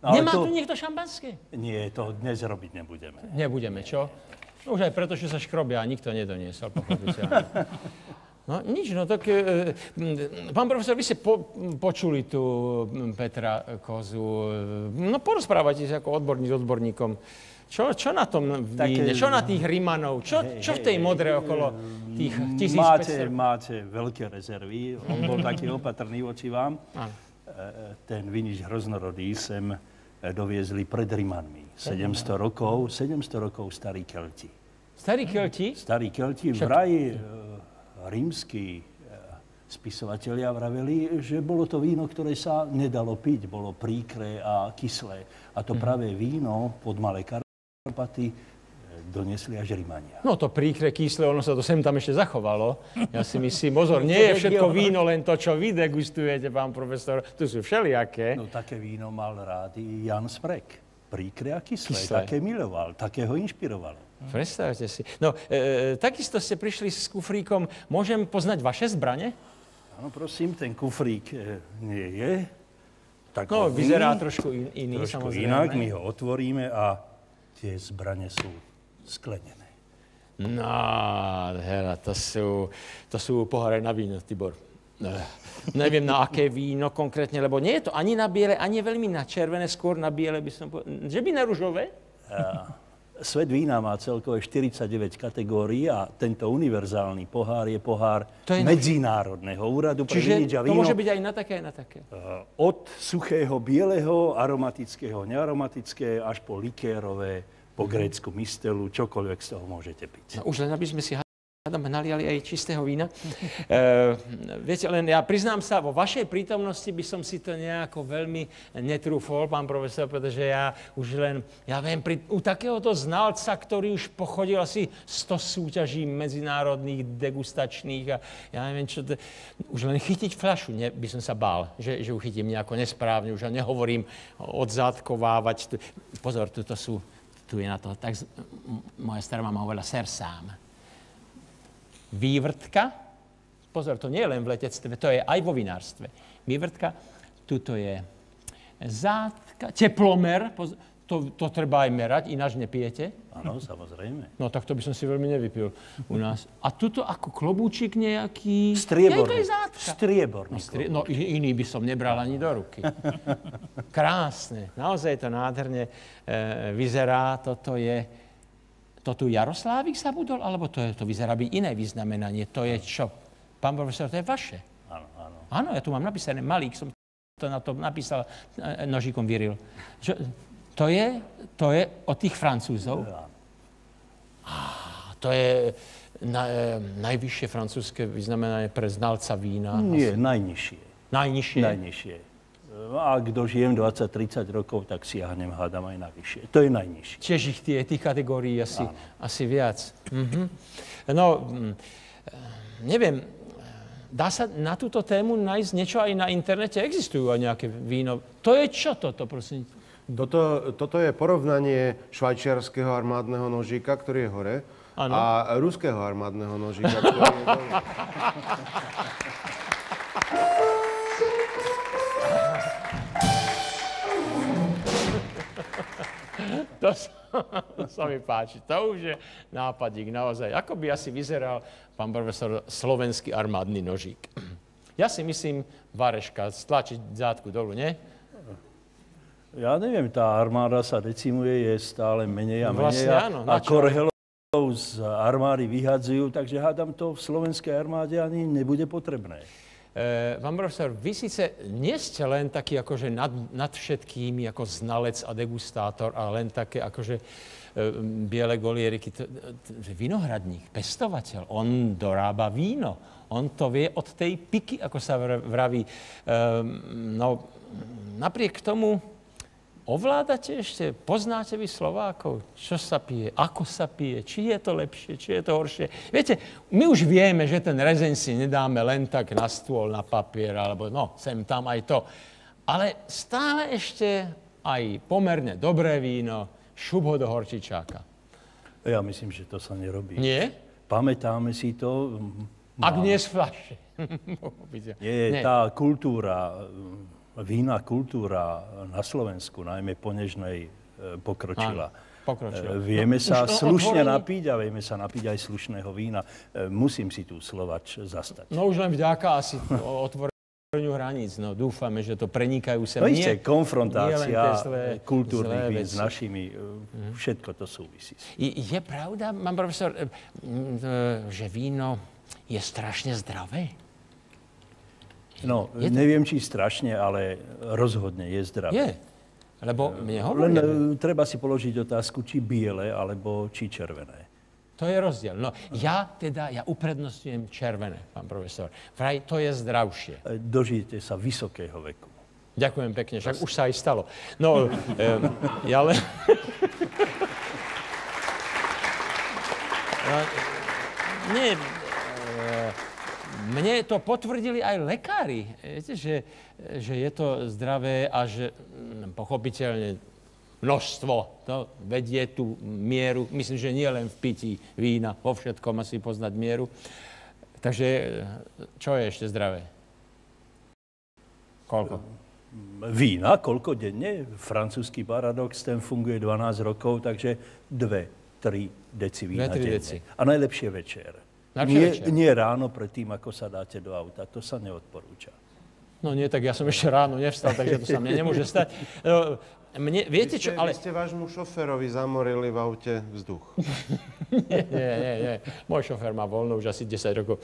No, Nemá tu niekto šampanské? Nie, to dnes robiť nebudeme. Nebudeme, čo? No už aj preto, že sa škrobia a nikto nedoniesol, pochopiteľne. No nič, no tak... Pán profesor, vy ste počuli tu Petra Kozu. No porozprávajte sa ako odborník s odborníkom. Čo na tom víne? Čo na tých Rimanov? Čo v tej modre okolo tých 1500? Máte veľké rezervy. On bol taký opatrný voči vám. Ten vinič hroznorodý sem doviezli pred Rimanmi. 700 rokov starí Kelti. Starí Kelti? Starí Kelti vraj rímski spisovatelia vraveli, že bolo to víno, ktoré sa nedalo piť. Bolo príkré a kyslé. A to pravé víno pod Malé Karpaty doniesli až Rimania. No to príkre kyslé, ono sa to sem tam ešte zachovalo. Ja si myslím, pozor, nie je všetko víno len to, čo vy degustujete, pán profesor. Tu sú všelijaké. No také víno mal rád i Jan Smrek. Príkre a kyslé. Také miloval, také ho inšpirovalo. Predstavte si. No, takisto ste prišli s kufríkom. Môžem poznať vaše zbrane? Áno, prosím, ten kufrík nie je. Tak no, vyzerá trošku iný, samozrejme. Inak, my ho otvoríme a tie zbrane sú sklenené. No, hera, to sú poháre na víno, Tibor. Neviem na aké víno konkrétne, lebo nie je to ani na biele, ani veľmi na červené, skôr na biele by som povedal. Že by na ružové? Svet vína má celkové 49 kategórií a tento univerzálny pohár je pohár Medzinárodného úradu pre vinič a víno. Čiže to môže byť aj na také, aj na také? Od suchého bieleho, aromatického, nearomatické, až po likérové, po grécku mistelu, čokoľvek z toho môžete piť. No, už len aby sme si naliali aj čistého vína. Viete, len ja priznám sa, vo vašej prítomnosti by som si to nejako veľmi netrúfol, pán profesor, pretože ja už len, ja viem, u takéhoto znalca, ktorý už pochodil asi 100 súťaží medzinárodných, degustačných a ja neviem, čo to, už len chytiť fľašu, by som sa bál, že ju chytím nejako nesprávne, už nehovorím odzátkovávať. Pozor, tu je na to, tak moja stará mama hovorila ser sám. Vývrtka, pozor, to nie je len v letectve, to je aj vo vinárstve. Vývrtka, tuto je zátka, teplomer, to treba aj merať, ináč nepijete. Áno, samozrejme. No tak to by som si veľmi nevypil u nás. A tuto ako klobúčik nejaký... Strieborný. Strieborný. No iný by som nebral ani do ruky. Krásne, naozaj to nádherne vyzerá, To tu Jaroslávik zabudol, alebo to vyzerá byť iné vyznamenanie? To je čo? Pán profesor, to je vaše? Áno, áno. Áno, ja tu mám napísané Malík, som to na to napísal, nožíkom vyril. To je od tých Francúzov? To je najvyššie francúzske vyznamenanie pre znalca vína? Nie, najnižšie. Najnižšie? Najnižšie. A ak dožijem 20-30 rokov, tak siahnem, hádam aj na vyššie. To je najnižšie. Tiež tých kategórií asi viac. No, neviem, dá sa na túto tému nájsť niečo aj na internete? Existujú aj nejaké víno? To je čo toto, prosím? Toto je porovnanie švajčiarskeho armádneho nožíka, ktorý je hore, ano. A ruského armádneho nožíka, ktorý je dole. To sa mi páči. To už je nápadík, naozaj. Ako by asi vyzeral, pán profesor, slovenský armádny nožík? Ja si myslím, Vareška, stlačiť zátku dolu, nie? Ja neviem, tá armáda sa decimuje, je stále menej a menej. Vlastne áno. A korhelov z armády vyhadzujú, takže hádam to v slovenskej armáde ani nebude potrebné. Pán profesor, vy síce nie ste len taký akože nad všetkými ako znalec a degustátor a len také akože biele golieriky, vinohradník, pestovateľ, on dorába víno. On to vie od tej piky, ako sa vraví. No, napriek tomu ovládate ešte, poznáte vy Slovákov, čo sa pije, ako sa pije, či je to lepšie, či je to horšie. Viete, my už vieme, že ten rezeň si nedáme len tak na stôl, na papier, alebo no, sem tam aj to. Ale stále ešte aj pomerne dobré víno, šup ho do horčičáka. Ja myslím, že to sa nerobí. Nie? Pamätáme si to. Ak nie z fľaše. Nie, tá kultúra vína kultúra na Slovensku, najmä po Nežnej, pokročila. Vieme sa slušne napiť a vieme sa napiť aj slušného vína. Musím si tu Slovač zastať. No už len vďaka asi otvoreniu hraníc. No dúfame, že to prenikajú sem. No isté, konfrontácia kultúrnych vín s našimi, všetko to súvisí. Je pravda, pán profesor, že víno je strašne zdravé? No, neviem, či strašne, ale rozhodne je zdravé. Je. Lebo mne hovoria... Len treba si položiť otázku, či biele, alebo či červené. To je rozdiel. No, ja uprednostňujem červené, pán profesor. Vraj, to je zdravšie. Dožijete sa vysokého veku. Ďakujem pekne, však už sa aj stalo. No, ja len... Nie, mne to potvrdili aj lekári. Viete, že je to zdravé a že pochopiteľne množstvo to vedie tú mieru. Myslím, že nie len v pití vína, vo všetkom asi poznať mieru. Takže čo je ešte zdravé? Koľko? Vína, koľko denne? Francúzsky paradox, ten funguje 12 rokov, takže 2-3 deci vína denne. A najlepšie večer. Nie ráno predtým, ako sa dáte do auta. To sa neodporúča. No nie, tak ja som ešte ráno nevstal, takže to sa mne nemôže stať. Viete čo, ale... Vy ste vášmu šoférovi zamorili v aute vzduch. Nie. Môj šofér má voľno už asi 10 rokov.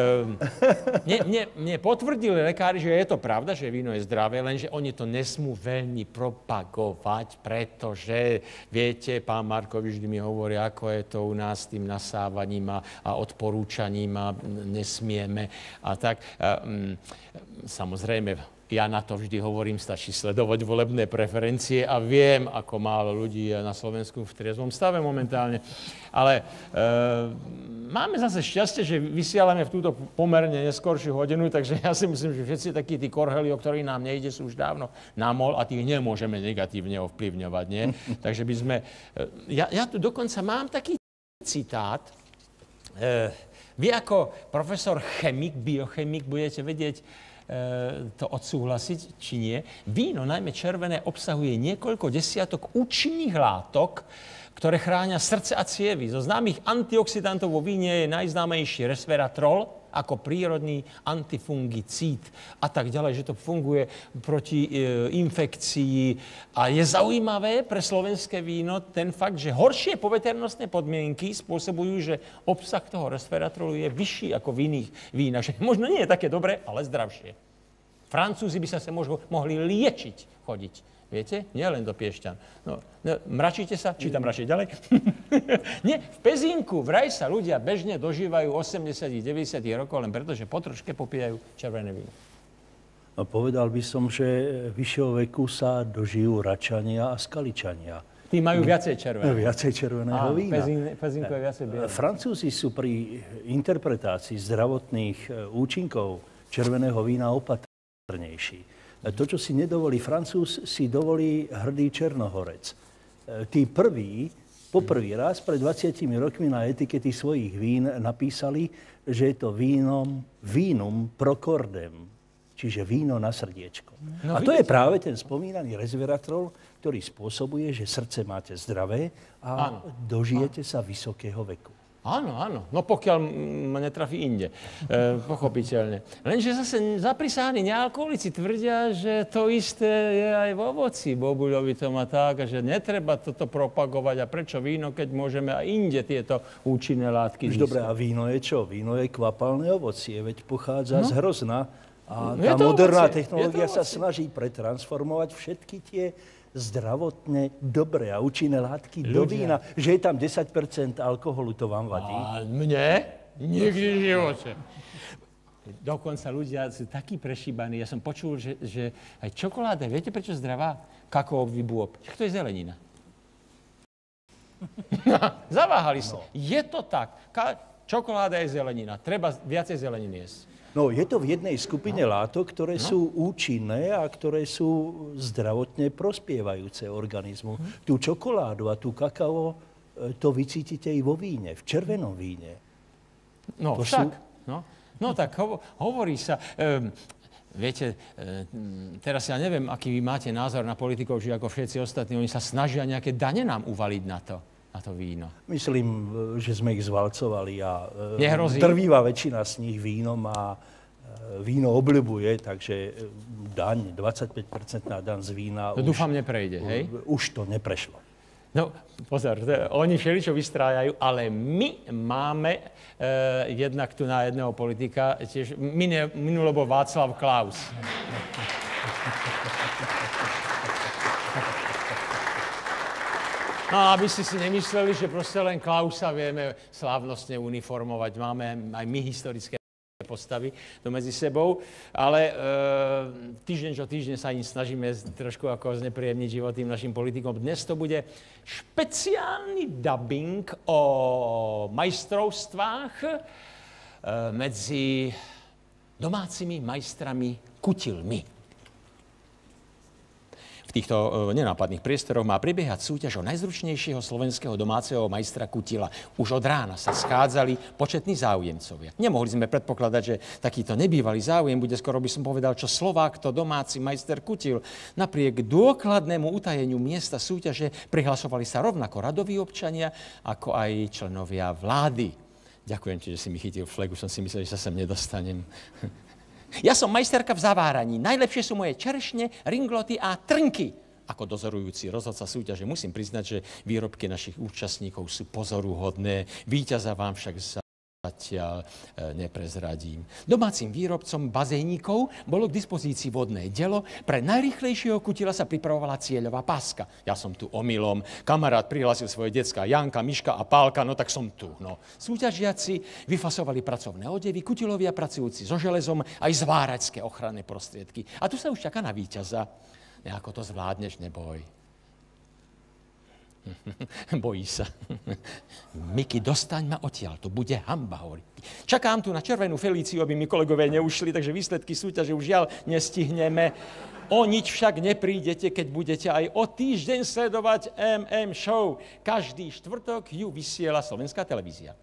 Mne potvrdili lekári, že je to pravda, že víno je zdravé, lenže oni to nesmú veľmi propagovať, pretože, viete, pán Markovič vždy mi hovorí, ako je to u nás s tým nasávaním a odporúčaním a nesmieme a tak. Samozrejme, ja na to vždy hovorím, stačí sledovať volebné preferencie a viem, ako málo ľudí je na Slovensku v triezvom stave momentálne. Ale máme zase šťastie, že vysielame v túto pomerne neskoršiu hodinu, takže ja si myslím, že všetci takí tí korheli, o ktorých nám nejde, sú už dávno namol a tých nemôžeme negatívne ovplyvňovať, nie? Takže by sme... Ja tu dokonca mám taký citát. Vy ako profesor chemik, biochemik budete vedieť to odsúhlasiť, či nie. Víno, najmä červené, obsahuje niekoľko desiatok účinných látok, ktoré chránia srdce a cievy. Zo známych antioxidantov vo víne je najznámejší resveratrol ako prírodný antifungicíd a tak ďalej, že to funguje proti infekcii. A je zaujímavé pre slovenské víno ten fakt, že horšie poveternostné podmienky spôsobujú, že obsah toho resveratrolu je vyšší ako v iných vínach. Možno nie je také dobré, ale zdravšie. Francúzi by sa mohli liečiť chodiť. Viete? Nie len do Piešťan. No, mračíte sa? Čítam radšej ďalej. Nie, v Pezinku vraj sa ľudia bežne dožívajú 80-90 rokov, len preto, že po troške popíjajú červené víno. No, povedal by som, že vyššieho veku sa dožijú Račania a Skaličania. Tí majú viacej červeného. Viacej červeného vína. Pezinku je viacej biele. Francúzi sú pri interpretácii zdravotných účinkov červeného vína opatrnejší. To, čo si nedovolí Francúz, si dovolí hrdý Černohorec. Tí poprvý raz pred 20 rokmi na etikety svojich vín napísali, že je to vínum pro cordem, čiže víno na srdiečko. No, a to je práve ten spomínaný resveratrol, ktorý spôsobuje, že srdce máte zdravé a dožijete sa vysokého veku. Áno. No pokiaľ ma netrafí inde. Pochopiteľne. Lenže zase zaprisáhni nealkoholici tvrdia, že to isté je aj v ovoci. Bobuľovi to má tak, že netreba toto propagovať. A prečo víno, keď môžeme aj inde tieto účinné látky získať? Dobre, a víno je čo? Víno je kvapalné ovocie, veď pochádza z hrozna. A tá moderná technológia sa snaží pretransformovať všetky tie zdravotne dobré a účinné látky do vína. Že je tam 10% alkoholu, to vám vadí? A mne? Nikdy v živote. Dokonca ľudia sú takí prešíbaní. Ja som počul, že aj čokoláda, viete prečo zdravá? Kakaový bôb. To je zelenina. Zaváhali sa. Je to tak. Čokoláda je zelenina. Treba viacej zeleniny jesť. No, je to v jednej skupine látok, ktoré sú účinné a ktoré sú zdravotne prospievajúce organizmu. Tú čokoládu a tú kakao, to vycítite i vo víne, v červenom víne. No, však. No tak hovorí sa... Viete, teraz ja neviem, aký vy máte názor na politikov, že ako všetci ostatní, oni sa snažia nejaké dane nám uvaliť na to víno. Myslím, že sme ich zvalcovali a Nehrozí? väčšina z nich víno má, víno obľubuje, takže daň, 25% daň z vína To dúfam neprejde, hej? Už to neprešlo. No, pozor, oni všeličo vystrájajú, ale my máme jednak tu na jedného politika, tiež minulo bol Václav Klaus. No, aby ste si nemysleli, že proste len Klausa vieme slávnostne uniformovať. Máme aj my historické postavy to medzi sebou, ale týždeň čo týždeň sa im snažíme trošku ako znepríjemniť život tým našim politikom. Dnes to bude špeciálny dubbing o majstrovstvách medzi domácimi majstrami kutilmi. V týchto nenápadných priestoroch má prebiehať súťaž o najzručnejšieho slovenského domáceho majstra kutila. Už od rána sa schádzali početní záujemcovia. Nemohli sme predpokladať, že takýto nebývalý záujem bude, skoro by som povedal, čo Slovák, to domáci majster kutil. Napriek dôkladnému utajeniu miesta súťaže prihlasovali sa rovnako radoví občania, ako aj členovia vlády. Ďakujem ti, že si mi chytil flegu, som si myslel, že sa sem nedostanem. Ja som majsterka v zaváraní. Najlepšie sú moje čerešne, ringloty a trnky. Ako dozorujúci rozhodca súťaže musím priznať, že výrobky našich účastníkov sú pozoruhodné. Víťaza vám však zatiaľ neprezradím. Domácim výrobcom bazénikov bolo k dispozícii vodné delo. Pre najrýchlejšieho kutila sa pripravovala cieľová páska. Ja som tu omylom. Kamarát prihlásil svoje decká Janka, Miška a Pálka, no tak som tu. No. Súťažiaci vyfasovali pracovné odevy, kutilovia pracujúci so železom, aj zváračské ochranné prostriedky. A tu sa už čaká na víťaza. Nejako to zvládneš, neboj. Bojí sa. Miky, dostaň ma odtiaľ, to bude hanba, hovorí. Čakám tu na červenú Felíciu, aby mi kolegovia neušli, takže výsledky súťaže už žiaľ nestihneme. O nič však neprídete, keď budete aj o týždeň sledovať MM Show. Každý štvrtok ju vysiela Slovenská televízia.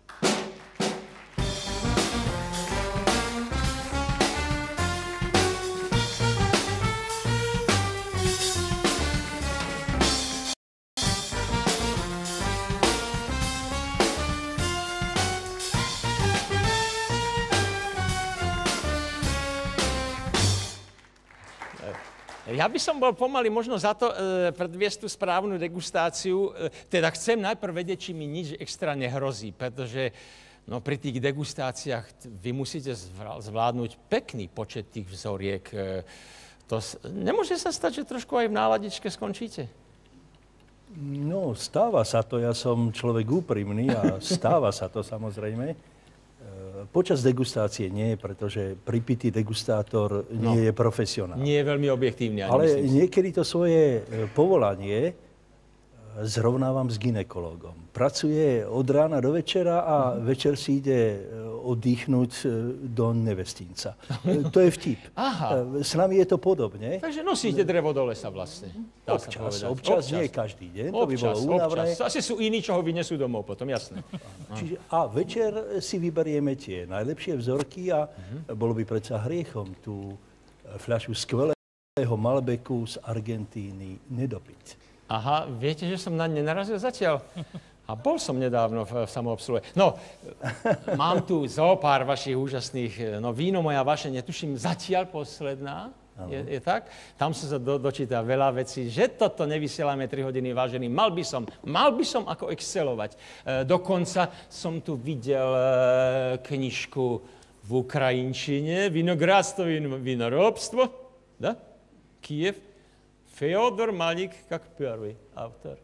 Ja by som bol pomaly možno za to predviesť tú správnu degustáciu. Teda chcem najprv vedieť, či mi nič extra nehrozí, pretože no, pri tých degustáciách vy musíte zvládnuť pekný počet tých vzoriek. Nemôže sa stať, že trošku aj v náladičke skončíte? No, stáva sa to. Ja som človek úprimný a stáva sa to samozrejme. Počas degustácie nie, pretože pripitý degustátor nie je profesionál. Nie je veľmi objektívny. Ale niekedy to svoje povolanie zrovnávam s gynekologom. Pracuje od rána do večera a večer si ide oddychnúť do nevestínca. To je vtip. Aha. S nami je to podobne. Takže nosíte drevo do lesa vlastne. Občas, nie každý deň. To by bolo únavné. Asi sú iní, čo ho vynesú domov potom, jasné. A večer si vyberieme tie najlepšie vzorky a bolo by predsa hriechom tú fľašu skvelého Malbeku z Argentíny nedopiť. Aha, viete, že som na ne nenarazil zatiaľ? A bol som nedávno v samoobsluhe. No, mám tu zopár vašich úžasných, no víno moja vaše, netuším, zatiaľ posledná, je tak? Tam som sa dočítal veľa vecí, že toto nevysielame 3 hodiny, vážený. Mal by som ako excelovať. Dokonca som tu videl knižku v ukrajinčine, Vinogradstvo, vinoróbstvo, da? Kiev. Feodor Malík, jak prvý autor.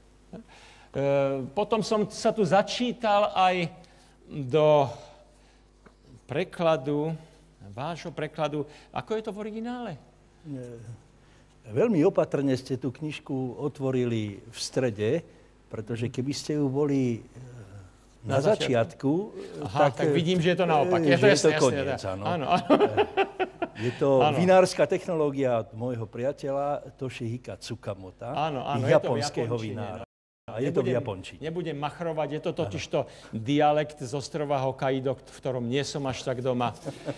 Potom som sa tu začítal aj do prekladu, vášho prekladu. Ako je to v originále? Veľmi opatrne ste tú knižku otvorili v strede, pretože keby ste ju boli na začiatku... Aha, tak vidím, že je to naopak. Je to koniec, áno. Je to vinárska technológia od môjho priateľa Toshihika Tsukamoto, japonského vinára. A je to v japončine. Nebudem machrovať, je to totižto dialekt z ostrova Hokkaido, v ktorom nie som až tak doma.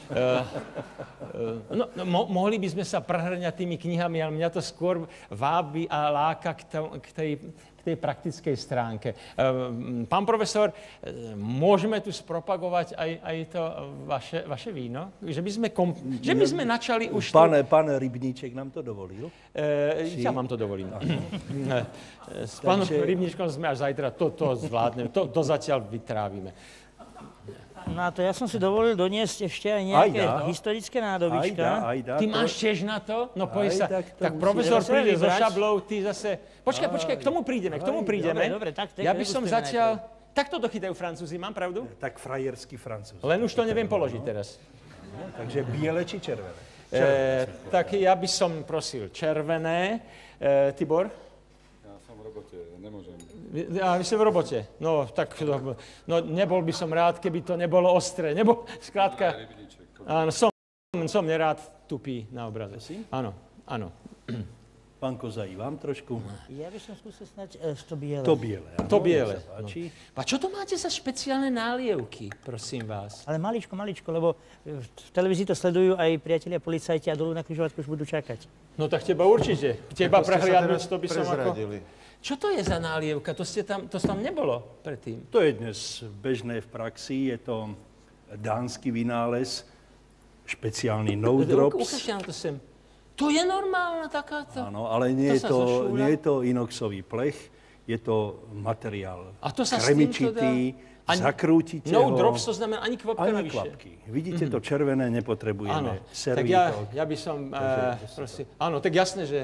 Mohli by sme sa prehrňať tými knihami, ale mňa to skôr vábi a láka k tej praktickej stránke. Pán profesor, môžeme tu spropagovať aj to vaše víno? Že by sme načali už... Pán Rybníček nám to dovolil? Ja vám to dovolím. S pánom Rybníčkom sme až zajtra to zvládneme, to zatiaľ vytrávime. No a to ja som si dovolil doniesť ešte aj nejaké historické nádobička. Ty máš tiež na to? No poď sa. Tak profesor príde so šablou, ty zase... Počkaj, k tomu prídeme. Dobre, tak ja by som zatiaľ... Takto dochytajú Francúzi, mám pravdu? Tak frajerský Francúz. Len už to neviem položiť teraz. Takže biele či červené? Tak ja by som prosil červené. Tibor? Ja som v robote, nemôžem. Ja vy ste v robote. No, tak nebol by som rád, keby to nebolo ostré. Skrátka, áno, som nerád tupý na obraze. Áno. Pán Kozaj, vám trošku? Ja by som skúsil snáď to biele. To biele. A čo to máte za špeciálne nálievky, prosím vás? Ale maličko, lebo v televízii to sledujú aj priatelia policajti a dolu na križovatku už budú čakať. No tak teba určite. Teba prehliadnúť, to by som ako... Prezradili. Čo to je za nálievka? To tam nebolo predtým. To je dnes bežné v praxi, je to dánsky vynález, špeciálny no drops. Ukážte nám to sem. To je normálna takáto? Áno, ale nie je to inoxový plech, je to materiál kremičitý, zakrútite ho. No drops, to znamená ani kvapka navyše. Kvapky. Vidíte, to červené nepotrebujeme. Tak ja by som, prosím, áno, tak jasné, že...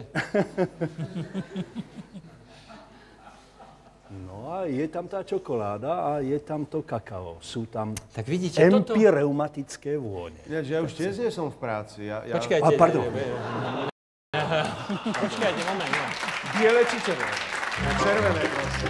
No a je tam tá čokoláda a je tam to kakao. Sú tam tak vidíte, empireumatické vône. Ja už tiež nie som v práci. Počkajte. Pardon. Počkajte, moment. Biele či červené? Červené, prosím.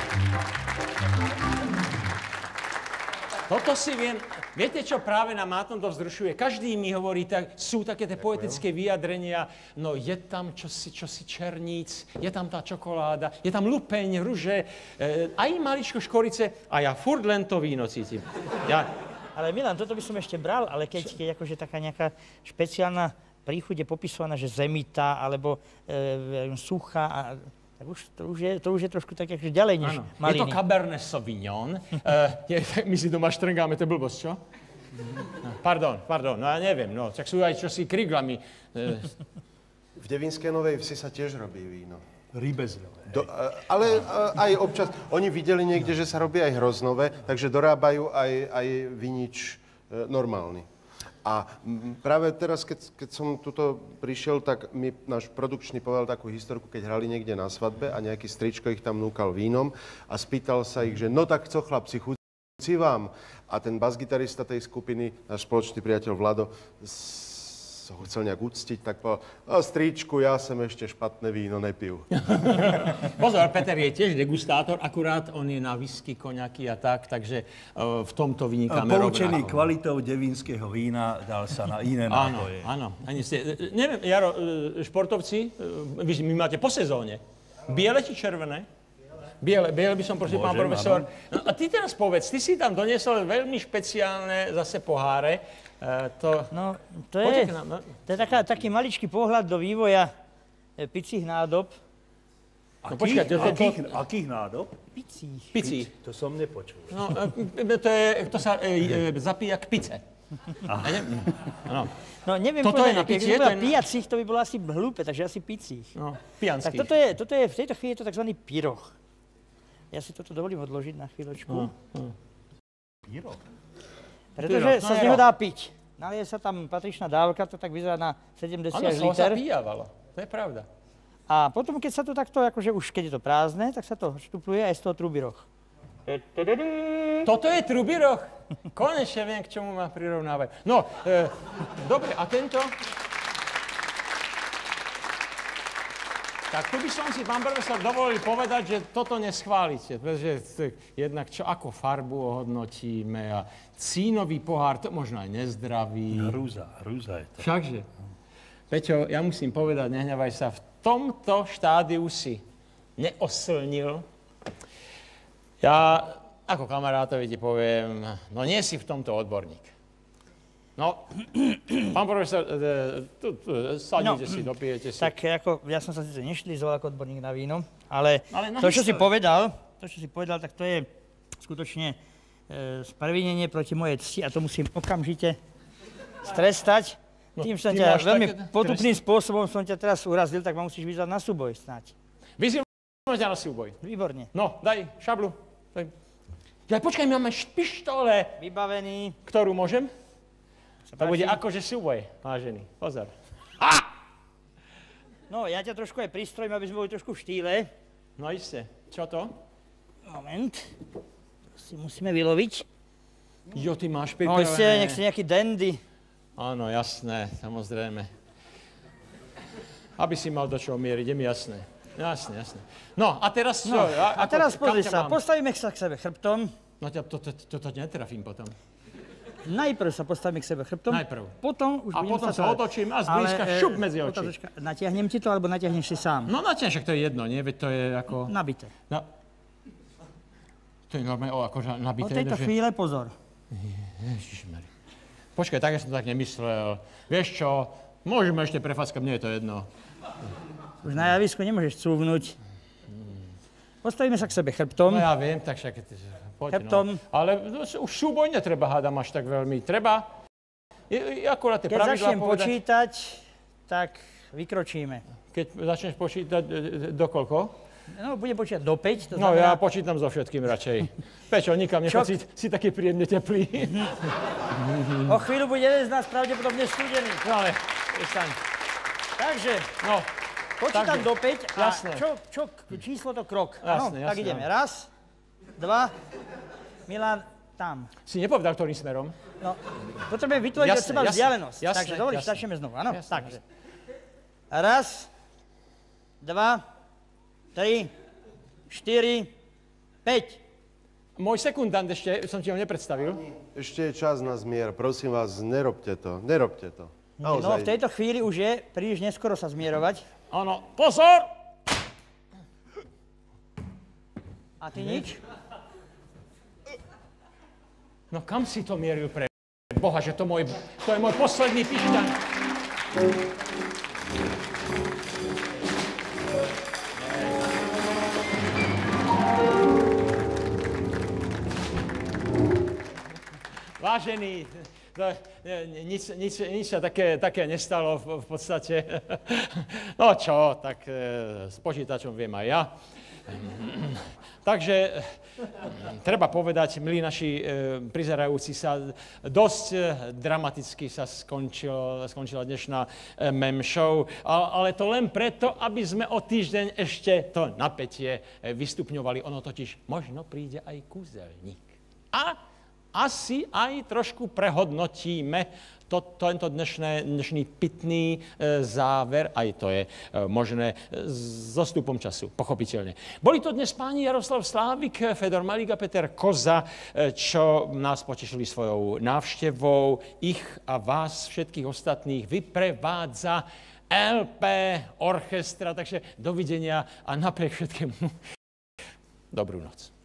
Toto si viem... Viete, čo práve na Mátom to vzrušuje? Každý mi hovorí, sú také tie poetické vyjadrenia, no je tam čosi černíc, je tam tá čokoláda, je tam lupeň, ruže, aj maličko škorice a ja furt len to víno cítim. Ale Milan, toto by som ešte bral, ale keď akože taká nejaká špeciálna príchuť je popisovaná, že zemitá, alebo suchá, tak to už je trošku tak akože ďalej než maliny. Je to Cabernet Sauvignon. My si doma štrngáme, to je blbosť, čo? Pardon, no ja neviem, no, tak sú aj čosi kriglami. V Devínskej Novej Vsi sa tiež robí víno. Rybezľové. Ale aj občas, oni videli niekde, že sa robí aj hroznové, takže dorábajú aj vinič normálny. A práve teraz, keď som tuto prišiel, tak mi náš produkčný povedal takú historku, keď hrali niekde na svadbe a nejaký stričko ich tam núkal vínom a spýtal sa ich, že no tak co chlapci, chutí vám? A ten basgitarista tej skupiny, náš spoločný priateľ Vlado, ho chcel nejak uctiť, tak povedal, stričku, ja som ešte špatné víno nepiju. Pozor, Peter je tiež degustátor, akurát on je na whisky, koňaky a tak, takže v tomto vynikáme rovnako. Poučený kvalitou devínskeho vína dal sa na iné nápoje. Áno. Neviem, Jaro, športovci, vy máte po sezóne. Biele či červené? Biele by som prosil, pán profesor. No, a ty teraz povedz, ty si tam doniesol veľmi špeciálne zase poháre. To je taký maličký pohľad do vývoja picích nádob. Akých nádob? Picích. To som nepočul. No, to sa zapíja k pice. No neviem povedať, keď by bola pijacích, to by bolo asi hlúpe, takže asi picích. No, pijanských. Tak toto je, v tejto chvíli je to tzv. Pyroch. Ja si toto dovolím odložiť na chvíľočku. Pyroch? Pretože sa z neho dá piť. Nalije sa tam patričná dávka, to tak vyzerá na 70 liter. Áno, sa pijávalo, to je pravda. A potom, keď sa to takto, akože už keď je to prázdne, tak sa to štupluje aj z toho trubiroch. Toto je trubiroch? Konečne viem, k čomu ma prirovnávať. No, dobre, a tento? Tak tu by som si, pán profesor, dovolil povedať, že toto neschválite. Pretože jednak ako farbu ohodnotíme a cínový pohár, to možno aj nezdravý. Hrúza je to. Všakže. Peťo, ja musím povedať, nehnevaj sa, v tomto štádiu si neoslnil. Ja ako kamarátovi ti poviem, no nie si v tomto odborník. No, pán profesor, sadnite si, dopijete si. Tak ako, ja som sa síce nešlizoval ako odborník na víno, ale to, čo si povedal, tak to je skutočne sprevinenie proti mojej cti a to musím okamžite strestať. Tým som ťa veľmi potupným spôsobom som ťa teraz urazil, tak ma musíš vyzvať na súboj snáď. Vyzývam ťa na súboj. Výborne. No, daj šablu. Ja počkaj, máme pištole. Vybavený. Ktorú môžem? To bude akože súboj, vážený. Pozor. Ha! No, ja ťa trošku aj pristrojím, aby sme boli trošku v štýle. No iste. Čo to? Moment. To si musíme vyloviť. Jo, ty máš No, pripravené. nech si nejaký dandy. Áno, jasné, samozrejme. Aby si mal do čoho mieriť, je mi jasné. Jasné. No, a teraz čo? No, a teraz pozri sa, mám? postavíme sa k sebe chrbtom. No, to netrafím potom. Najprv sa postavíme k sebe chrbtom. Najprv. Potom už A budem potom sa tvárať. otočím a zblízka šup medzi oči. Otázočka, natiahnem ti to, alebo natiahneš si sám? No natiaľ, však to je jedno, nie? Veď to je ako... Nabité. No. To je normálne akože Od nabité. tejto chvíle pozor. Ježišmari. Počkaj, tak ja som tak nemyslel. Vieš čo, môžeme ešte prefackať, mne je to jedno. Už na javisku nemôžeš cúvnuť. Postavíme sa k sebe chrbtom. No ja viem, tak však... Poď, Chrbtom. no. Ale už súboj netreba, hádam až tak veľmi. Treba akurát tie Keď pravidlá začnem povedať. počítať, tak vykročíme. Keď začneš počítať, do koľko? No, budem počítať do 5, to No ja znamená... počítam so všetkým radšej. Pečo, nikam nechoď, si taký príjemne teplý. O chvíľu bude jeden z nás pravdepodobne studený. No ale, staň. Takže, No, počítam takže, do 5 a jasné. číslo to krok. Jasné, Áno, tak jasné. ideme. Raz, dva, Milan, tam. Si nepovedal, ktorým smerom? No, potrebujem vytvoriť od Jasné, seba jasné, vzdialenosť. jasné, Takže dovolíš, jasné. začneme znovu, áno? Jasné, Takže. Raz, dva, 3, 4, 5. Môj sekundant ešte, som ti ho nepredstavil. Ešte je čas na zmier, prosím vás, nerobte to. No, v tejto chvíli už je príliš neskoro sa zmierovať. Áno, pozor! A ty nič? No kam si to mieril pre Boha, že to je môj posledný pišťan. Vážený, nič sa také nestalo v podstate. No čo, tak s počítačom viem aj ja. Takže treba povedať, milí naši prizerajúci sa, dosť dramaticky sa skončila dnešná mem show, ale to len preto, aby sme o týždeň ešte to napätie vystupňovali. Ono totiž možno príde aj kúzelník. A asi aj trošku prehodnotíme tento dnešný pitný záver, aj to je možné so stupom času, pochopiteľne. Boli to dnes páni Jaroslav Slávik, Fedor Malík a Peter Koza, čo nás potešili svojou návštevou. Ich a vás, všetkých ostatných, vyprevádza LP Orchestra, takže dovidenia a napriek všetkému dobrú noc.